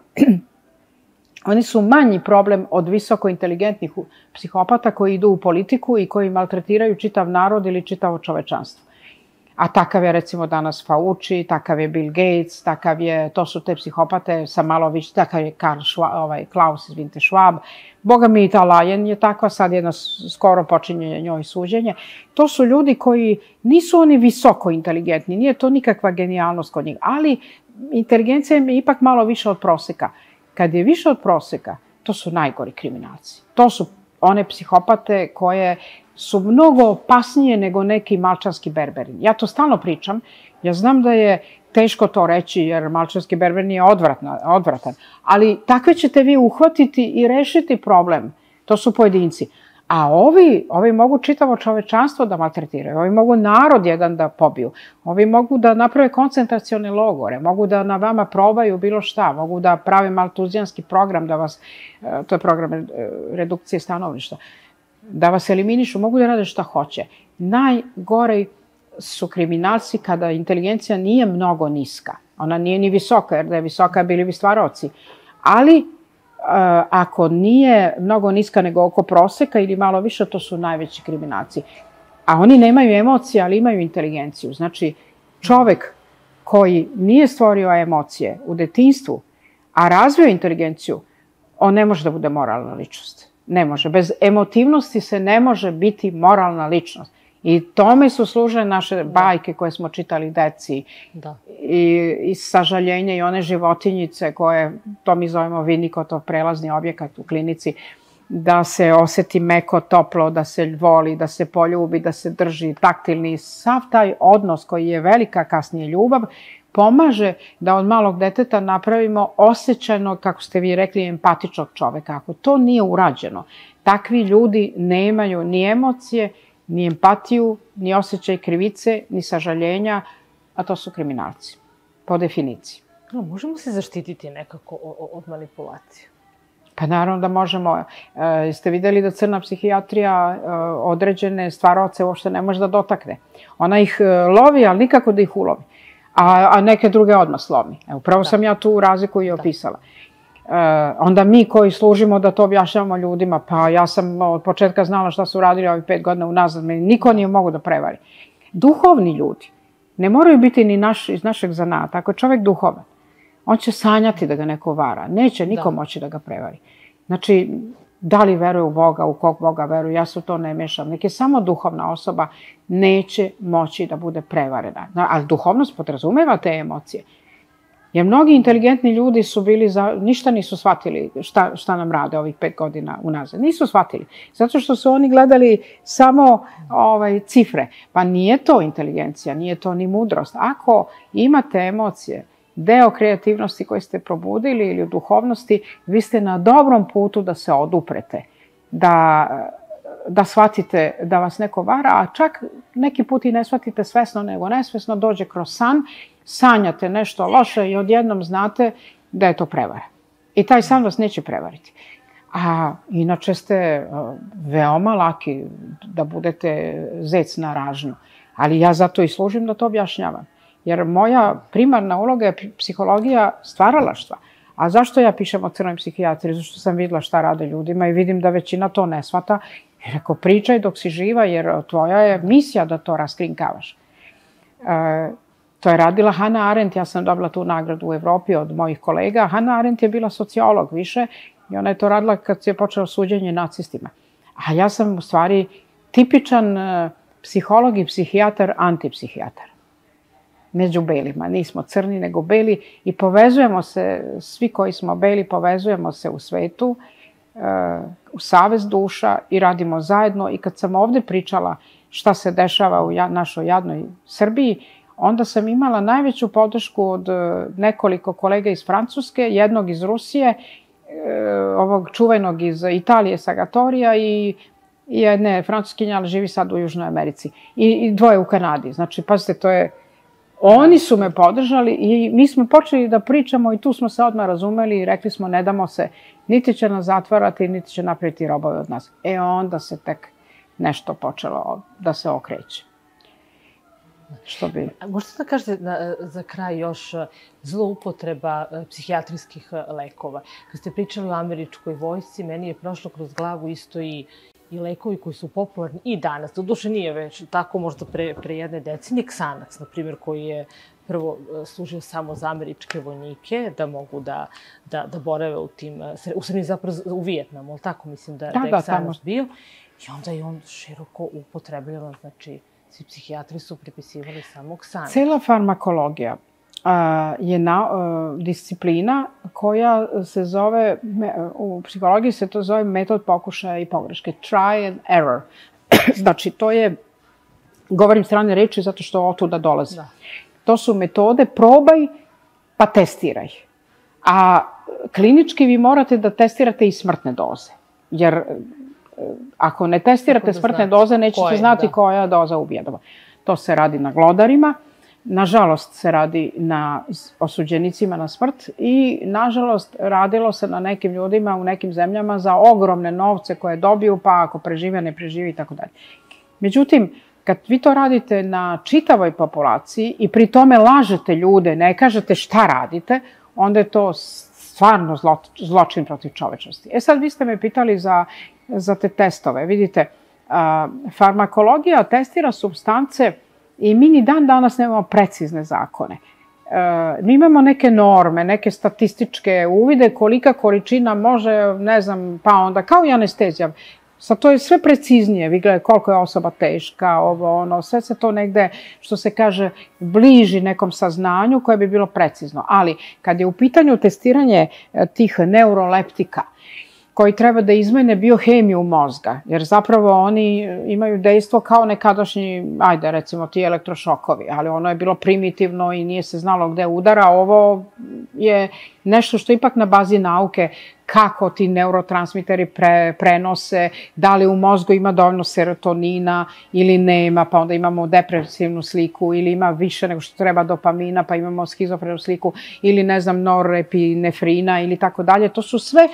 Oni su manji problem od visoko inteligentnih psihopata koji idu u politiku i koji maltretiraju čitav narod ili čitavo čovečanstvo. A takav je recimo danas Fauci, takav je Bill Gates, to su te psihopate sa malo više, takav je Klaus Schwab. Boga mi i ta Lajen je takva, sad skoro počinje njoj suđenje. To su ljudi koji nisu oni visoko inteligentni, nije to nikakva genijalnost kod njih, ali inteligencija im je ipak malo više od proseka. Kad je više od proseka, to su najgori kriminalci. To su one psihopate koje su mnogo opasnije nego neki malčanski berberin. Ja to stalno pričam, ja znam da je teško to reći jer malčanski berberin je odvratan, ali takve ćete vi uhvatiti i rešiti problem. To su pojedinci. A ovi mogu čitavo čovečanstvo da maltretiraju, ovi mogu narod jedan da pobiju, ovi mogu da naprave koncentracione logore, mogu da na vama probaju bilo šta, mogu da prave maltuzijanski program da vas, to je program redukcije stanovništva, da vas eliminišu, mogu da rade šta hoće. Najgore su kriminalci kada inteligencija nije mnogo niska. Ona nije ni visoka, jer da je visoka bili bi stvaraoci. Ali ako nije mnogo niska nego oko proseka ili malo više, to su najveći kriminalci. A oni nemaju emocije, ali imaju inteligenciju. Znači, čovek koji nije stvorio emocije u detinjstvu, a razvio inteligenciju, on ne može da bude moralna ličnost. Ne može. Bez emotivnosti se ne može biti moralna ličnost. I tome su služile naše bajke koje smo čitali deci. I sažaljenje i one životinjice koje, to mi zovemo Vinikotov prelazni objekat u klinici, da se oseti meko, toplo, da se voli, da se poljubi, da se drži, taktilni. Sav taj odnos koji je velika kasnije ljubav, pomaže da od malog deteta napravimo osjećajnog, kako ste vi rekli, empatičnog čoveka. Ako to nije urađeno, takvi ljudi nemaju ni emocije, ni empatiju, ni osjećaj krivice, ni sažaljenja, a to su kriminalci, po definiciji. Možemo se zaštititi nekako od manipulacije? Pa naravno da možemo. Jeste videli da crna psihijatrija određene stvaraoce uopšte ne može da dotakne. Ona ih lovi, ali nikako da ih ulovi. A neke druge odmah slomi. Upravo sam ja tu razliku i opisala. Onda mi koji služimo da to objašnjavamo ljudima, pa ja sam od početka znala šta su radili ovih 5 godina unazad, niko nije mogu da prevari. Duhovni ljudi ne moraju biti ni iz našeg zanata. Ako je čovek duhovan, on će sanjati da ga neko vara. Neće niko moći da ga prevari. Znači, da li veruje u Boga, u kog Boga veruje, ja se u to ne mešam. Nek je samo duhovna osoba, neće moći da bude prevarena. Ali duhovnost podrazumeva te emocije. Jer mnogi inteligentni ljudi su bili, ništa nisu shvatili šta nam rade ovih 5 godina unazad. Nisu shvatili. Zato što su oni gledali samo cifre. Pa nije to inteligencija, nije to ni mudrost. Ako imate emocije, deo kreativnosti koji ste probudili ili u duhovnosti, vi ste na dobrom putu da se oduprete, da shvatite da vas neko vara, a čak neki put i ne shvatite svesno, nego nesvesno dođe kroz san, sanjate nešto loše i odjednom znate da je to prevara. I taj san vas neće prevariti. A inače ste veoma laki da budete zec na ražnju. Ali ja zato i služim da to objašnjavam. Jer moja primarna uloga je psihologija stvaralaštva. A zašto ja pišem o crnoj psihijatriji? Zašto sam videla šta rade ljudima i vidim da većina to ne shvata. Jer ako pričaj dok si živa, jer tvoja je misija da to raskrinkavaš. To je radila Hannah Arendt, ja sam dobila tu nagradu u Evropi od mojih kolega. Hannah Arendt je bila sociolog više i ona je to radila kad je počelo suđenje nacistima. A ja sam u stvari tipičan psiholog i psihijatar, antipsihijatar. Među belima. Nismo crni, nego beli i povezujemo se, svi koji smo beli, povezujemo se u svetu, u savez duša i radimo zajedno. I kad sam ovde pričala šta se dešava u našoj jadnoj Srbiji, onda sam imala najveću podršku od nekoliko kolega iz Francuske, jednog iz Rusije, ovog čuvenog iz Italije, Sagatorija i jedne francuskinje, ali živi sad u Južnoj Americi. I 2 u Kanadi. Znači, pazite, to je... Oni su me podržali i mi smo počeli da pričamo i tu smo se odmah razumeli i rekli smo ne damo se, niti će nas zatvarati, niti će napraviti robove od nas. Onda se tek nešto počelo da se okreće. Možete da kažete za kraj još zloupotreba psihijatrijskih lekova? Kad ste pričali o američkoj vojsci, meni je prošlo kroz glavu isto i lekovi koji su popularni i danas. Doduše nije već tako možda pre 1 decenije. Xanax, na primjer, koji je prvo služio samo za američke vojnike, da mogu da borave u tim, u Srbiji zapravo u Vijetnamu, ali tako mislim da je Xanax bio. I onda je on široko upotrebljavan, znači svi psihijatri su pripisivali samo Xanax. Cela farmakologija je disciplina koja se zove, u psihologiji se to zove metod pokušaja i pogreške, try and error. Znači, to je, govorim strane reči zato što otuda dolaze. To su metode probaj pa testiraj. A klinički vi morate da testirate i smrtne doze. Jer ako ne testirate smrtne doze, nećete znati koja doza ubija. To se radi na glodarima. Nažalost se radi na osuđenicima na smrt i nažalost radilo se na nekim ljudima u nekim zemljama za ogromne novce koje dobiju, pa ako prežive, ne preživi i tako dalje. Međutim, kad vi to radite na čitavoj populaciji i pri tome lažete ljude, ne kažete šta radite, onda je to stvarno zločin protiv čovečnosti. Sad vi ste me pitali za te testove. Vidite, Farmakologija testira supstance i mi ni dan danas nemamo precizne zakone. Mi imamo neke norme, neke statističke uvide kolika količina može, ne znam, pa onda kao i anestezija. Sad to je sve preciznije, vi gledajte koliko je osoba teška, sve se to negde, što se kaže, bliži nekom saznanju koje bi bilo precizno. Ali kad je u pitanju testiranje tih neuroleptika, koji treba da izmene biohemiju mozga, jer zapravo oni imaju dejstvo kao nekadašnji, ajde recimo ti elektrošokovi, ali ono je bilo primitivno i nije se znalo gde udara. Ovo je nešto što ipak na bazi nauke, kako ti neurotransmiteri prenose, da li u mozgu ima dovoljno serotonina ili nema, pa onda imamo depresivnu sliku, ili ima više nego što treba dopamina, pa imamo schizofrenu sliku, ili ne znam, norepinefrina ili tako dalje. To su sve,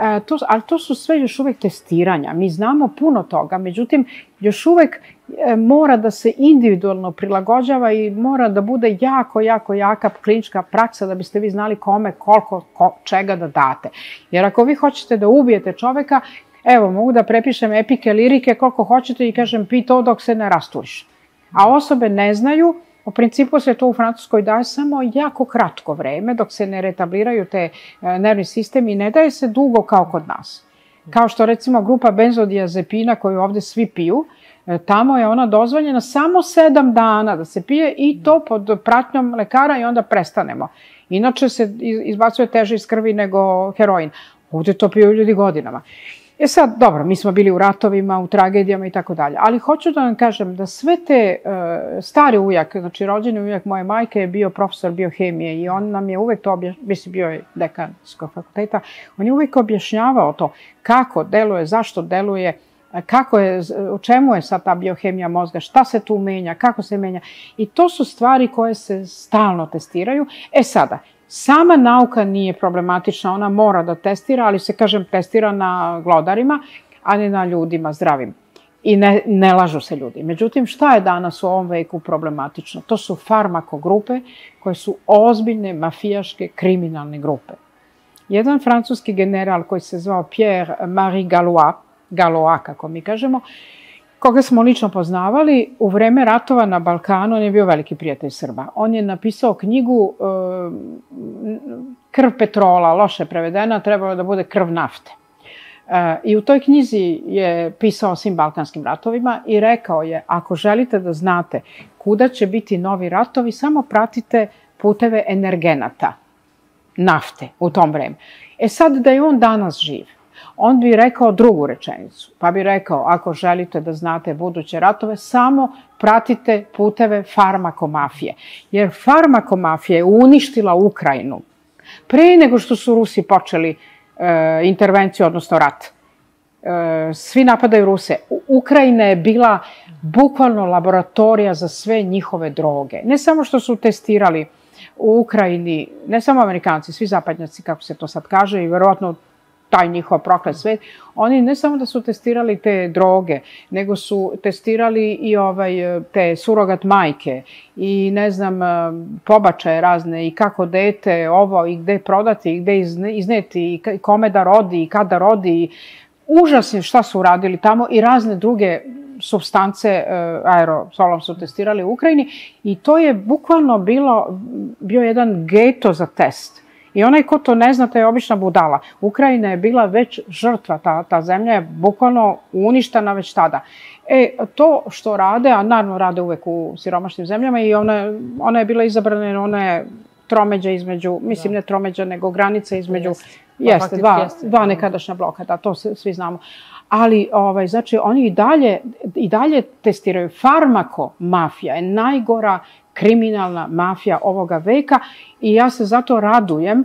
ali to su sve još uvek testiranja. Mi znamo puno toga, međutim, još uvek mora da se individualno prilagođava i mora da bude jako jaka klinička praksa da biste vi znali kome, koliko, čega da date. Jer ako vi hoćete da ubijete čoveka, evo, mogu da prepišem epike, lirike, koliko hoćete i kažem pi to dok se ne rasturiš. A osobe ne znaju, u principu se to u Francuskoj daje samo jako kratko vreme dok se ne retabliraju te nervni sistemi i ne daje se dugo kao kod nas. Kao što recimo grupa benzodiazepina koju ovde svi piju, tamo je ona dozvoljena samo 7 dana da se pije i to pod pratnjom lekara i onda prestanemo. Inače se izbacuje teže iz krvi nego heroin. Ovde to piju ljudi godinama. Sad, dobro, mi smo bili u ratovima, u tragedijama i tako dalje, ali hoću da vam kažem da sve te stari ujak, znači rođeni ujak moje majke je bio profesor biohemije i on nam je uvek to mislim, bio je dekanskog fakulteta, on je uvek objašnjavao to kako deluje, zašto deluje, kako je, u čemu je sad ta biohemija mozga, šta se tu menja, kako se menja. I to su stvari koje se stalno testiraju. Sada, sama nauka nije problematična, ona mora da testira, ali se, kažem, testira na glodarima, a ne na ljudima zdravim. I ne lažu se ljudi. Međutim, šta je danas u ovom veku problematično? To su farmakogrupe koje su ozbiljne mafijaške kriminalne grupe. Jedan francuski general koji se zvao Pierre-Marie Gallois, kako mi kažemo, koga smo lično poznavali, u vreme ratova na Balkanu, on je bio veliki prijatelj Srba. On je napisao knjigu Krv petrola, loše prevedena, trebalo da bude krv nafte. I u toj knjizi je pisao o svim balkanskim ratovima i rekao je, ako želite da znate kuda će biti novi ratovi, samo pratite puteve energenata, nafte u tom vreme. Sad da je on danas živ, on bi rekao drugu rečenicu, pa bi rekao, ako želite da znate buduće ratove, samo pratite puteve farmakomafije. Jer farmakomafija je uništila Ukrajinu pre nego što su Rusi počeli intervenciju, odnosno rat. Svi napadaju Ruse. Ukrajina je bila bukvalno laboratorija za sve njihove droge. Ne samo što su testirali u Ukrajini, ne samo Amerikanci, svi zapadnjaci, kako se to sad kaže, i verovatno taj njihov proklet svet, oni ne samo da su testirali te droge, nego su testirali i te surogat majke i ne znam, pobačaje razne i kako dete ovo i gde prodati i gde izneti i kome da rodi i kada rodi. Užasno šta su radili tamo i razne druge supstance aerosolom su testirali u Ukrajini i to je bukvalno bio jedan geto za test. I onaj ko to ne zna, to je obična budala. Ukrajina je bila već žrtva, ta zemlja je bukvalno uništena već tada. To što rade, a naravno rade uvek u siromašnim zemljama i ona je bila izabrana jer ona je tromeđa između, mislim ne tromeđa, nego granica između, jeste, dva nekadašnja bloka, da, to svi znamo. Ali, znači, oni i dalje testiraju. Farmakomafija je najgora kriminalna mafija ovoga veka i ja se zato radujem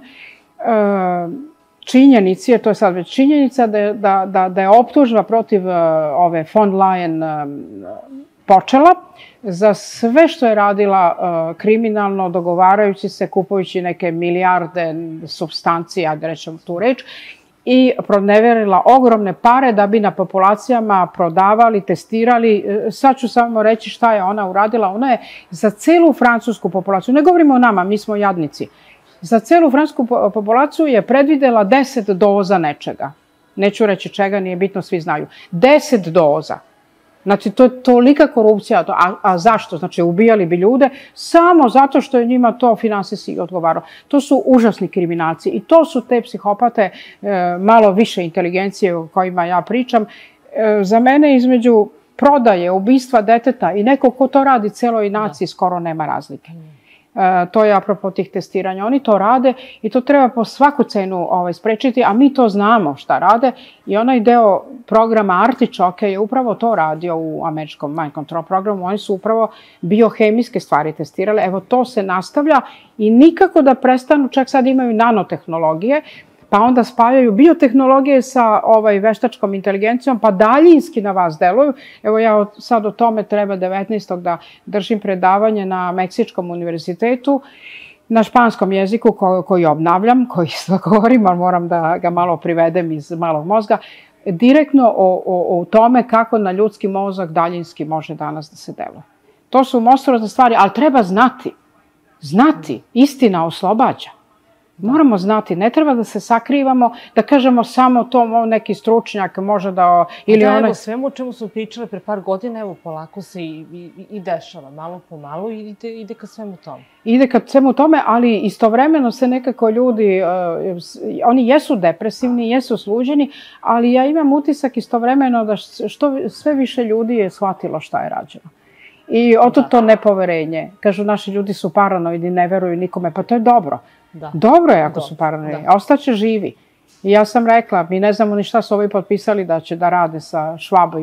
činjenici, jer to je sad već činjenica, da je optužba protiv ove von Leyen počela za sve što je radila kriminalno, dogovarajući se, kupujući neke milijarde supstancija, da rečem tu reč, i proneverila ogromne pare da bi na populacijama prodavali, testirali. Sad ću samo reći šta je ona uradila. Ona je za celu francusku populaciju, ne govorimo o nama, mi smo jadnici, za celu francusku populaciju je predvidela 10 doza nečega. Neću reći čega, nije bitno, svi znaju. 10 doza. Znači, to je tolika korupcija. A zašto? Znači, ubijali bi ljude samo zato što je njima to finansijski odgovaralo. To su užasni kriminalci i to su te psihopate malo više inteligencije o kojima ja pričam. Za mene između prodaje, ubistva deteta i neko ko to radi celoj naciji skoro nema razlike. To je apropo tih testiranja. Oni to rade i to treba po svaku cenu sprečiti, a mi to znamo šta rade i onaj deo programa Artichoke je upravo to radio u američkom mind control programu. Oni su upravo biohemijske stvari testirali. Evo, to se nastavlja i nikako da prestanu, čak sad imaju nanotehnologije, pa onda spajaju biotehnologije sa veštačkom inteligencijom, pa daljinski na vas deluju. Evo ja sad o tome treba 19. da držim predavanje na Meksičkom univerzitetu, na španskom jeziku koji obnavljam, koji govorim, ali moram da ga malo privedem iz malog mozga, direktno o tome kako na ljudski mozak daljinski može danas da se deluje. To su monstruozne stvari, ali treba znati. Znati. Istina oslobađa. Moramo znati, ne treba da se sakrivamo, da kažemo samo to neki stručnjak može da... Evo, svemu o čemu smo pričali pre par godina, evo, polako se i dešava, malo po malo i ide ka svemu tome. Ide ka svemu tome, ali istovremeno se nekako ljudi, oni jesu depresivni, jesu sluđeni, ali ja imam utisak istovremeno da sve više ljudi je shvatilo šta je rađeno. I otud to nepoverenje. Kažu, naši ljudi su paranoidni, ne veruju nikome, pa to je dobro. Dobro je ako su paranoidni, a ostaće živi. I ja sam rekla, mi ne znamo ni šta su ovi potpisali da će da rade sa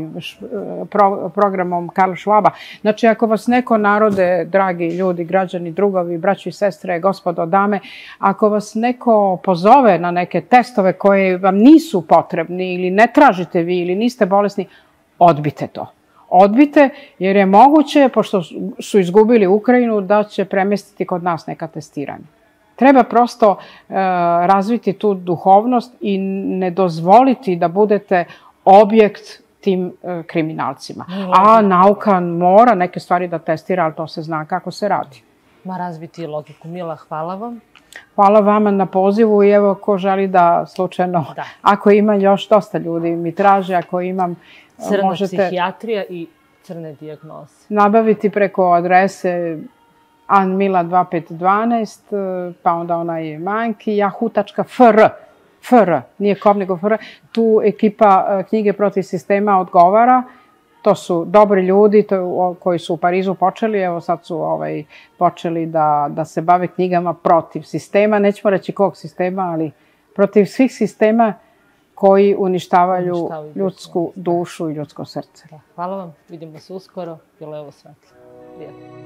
programom Karla Schwaba. Znači, ako vas neko narode, dragi ljudi, građani, drugovi, braći i sestre, gospodo, dame, ako vas neko pozove na neke testove koje vam nisu potrebni ili ne tražite vi ili niste bolesni, odbite to. Odbite, jer je moguće, pošto su izgubili Ukrajinu, da će premestiti kod nas neka testiranja. Treba prosto razviti tu duhovnost i ne dozvoliti da budete objekt tim kriminalcima. A nauka mora neke stvari da testira, ali to se zna kako se radi. Ma razviti logiku. Mila, hvala vam. Hvala vama na pozivu i evo ko želi da slučajno, ako ima još dosta ljudi mi traže, ako imam... Crna psihijatrija i crne dijagnoze. Nabaviti preko adrese Anmila 2512, pa onda onaj manki, yahoo.fr, nije kom nego fr. Tu ekipa knjige protiv sistema odgovara. To su dobri ljudi koji su u Parizu počeli, evo sad su počeli da se bave knjigama protiv sistema, nećemo reći kog sistema, ali protiv svih sistema koji uništavaju ljudsku dušu i ljudsko srce. Hvala vam, vidimo se uskoro, bilo je ovo svetlo. Prijatno.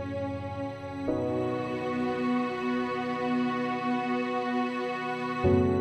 Thank you.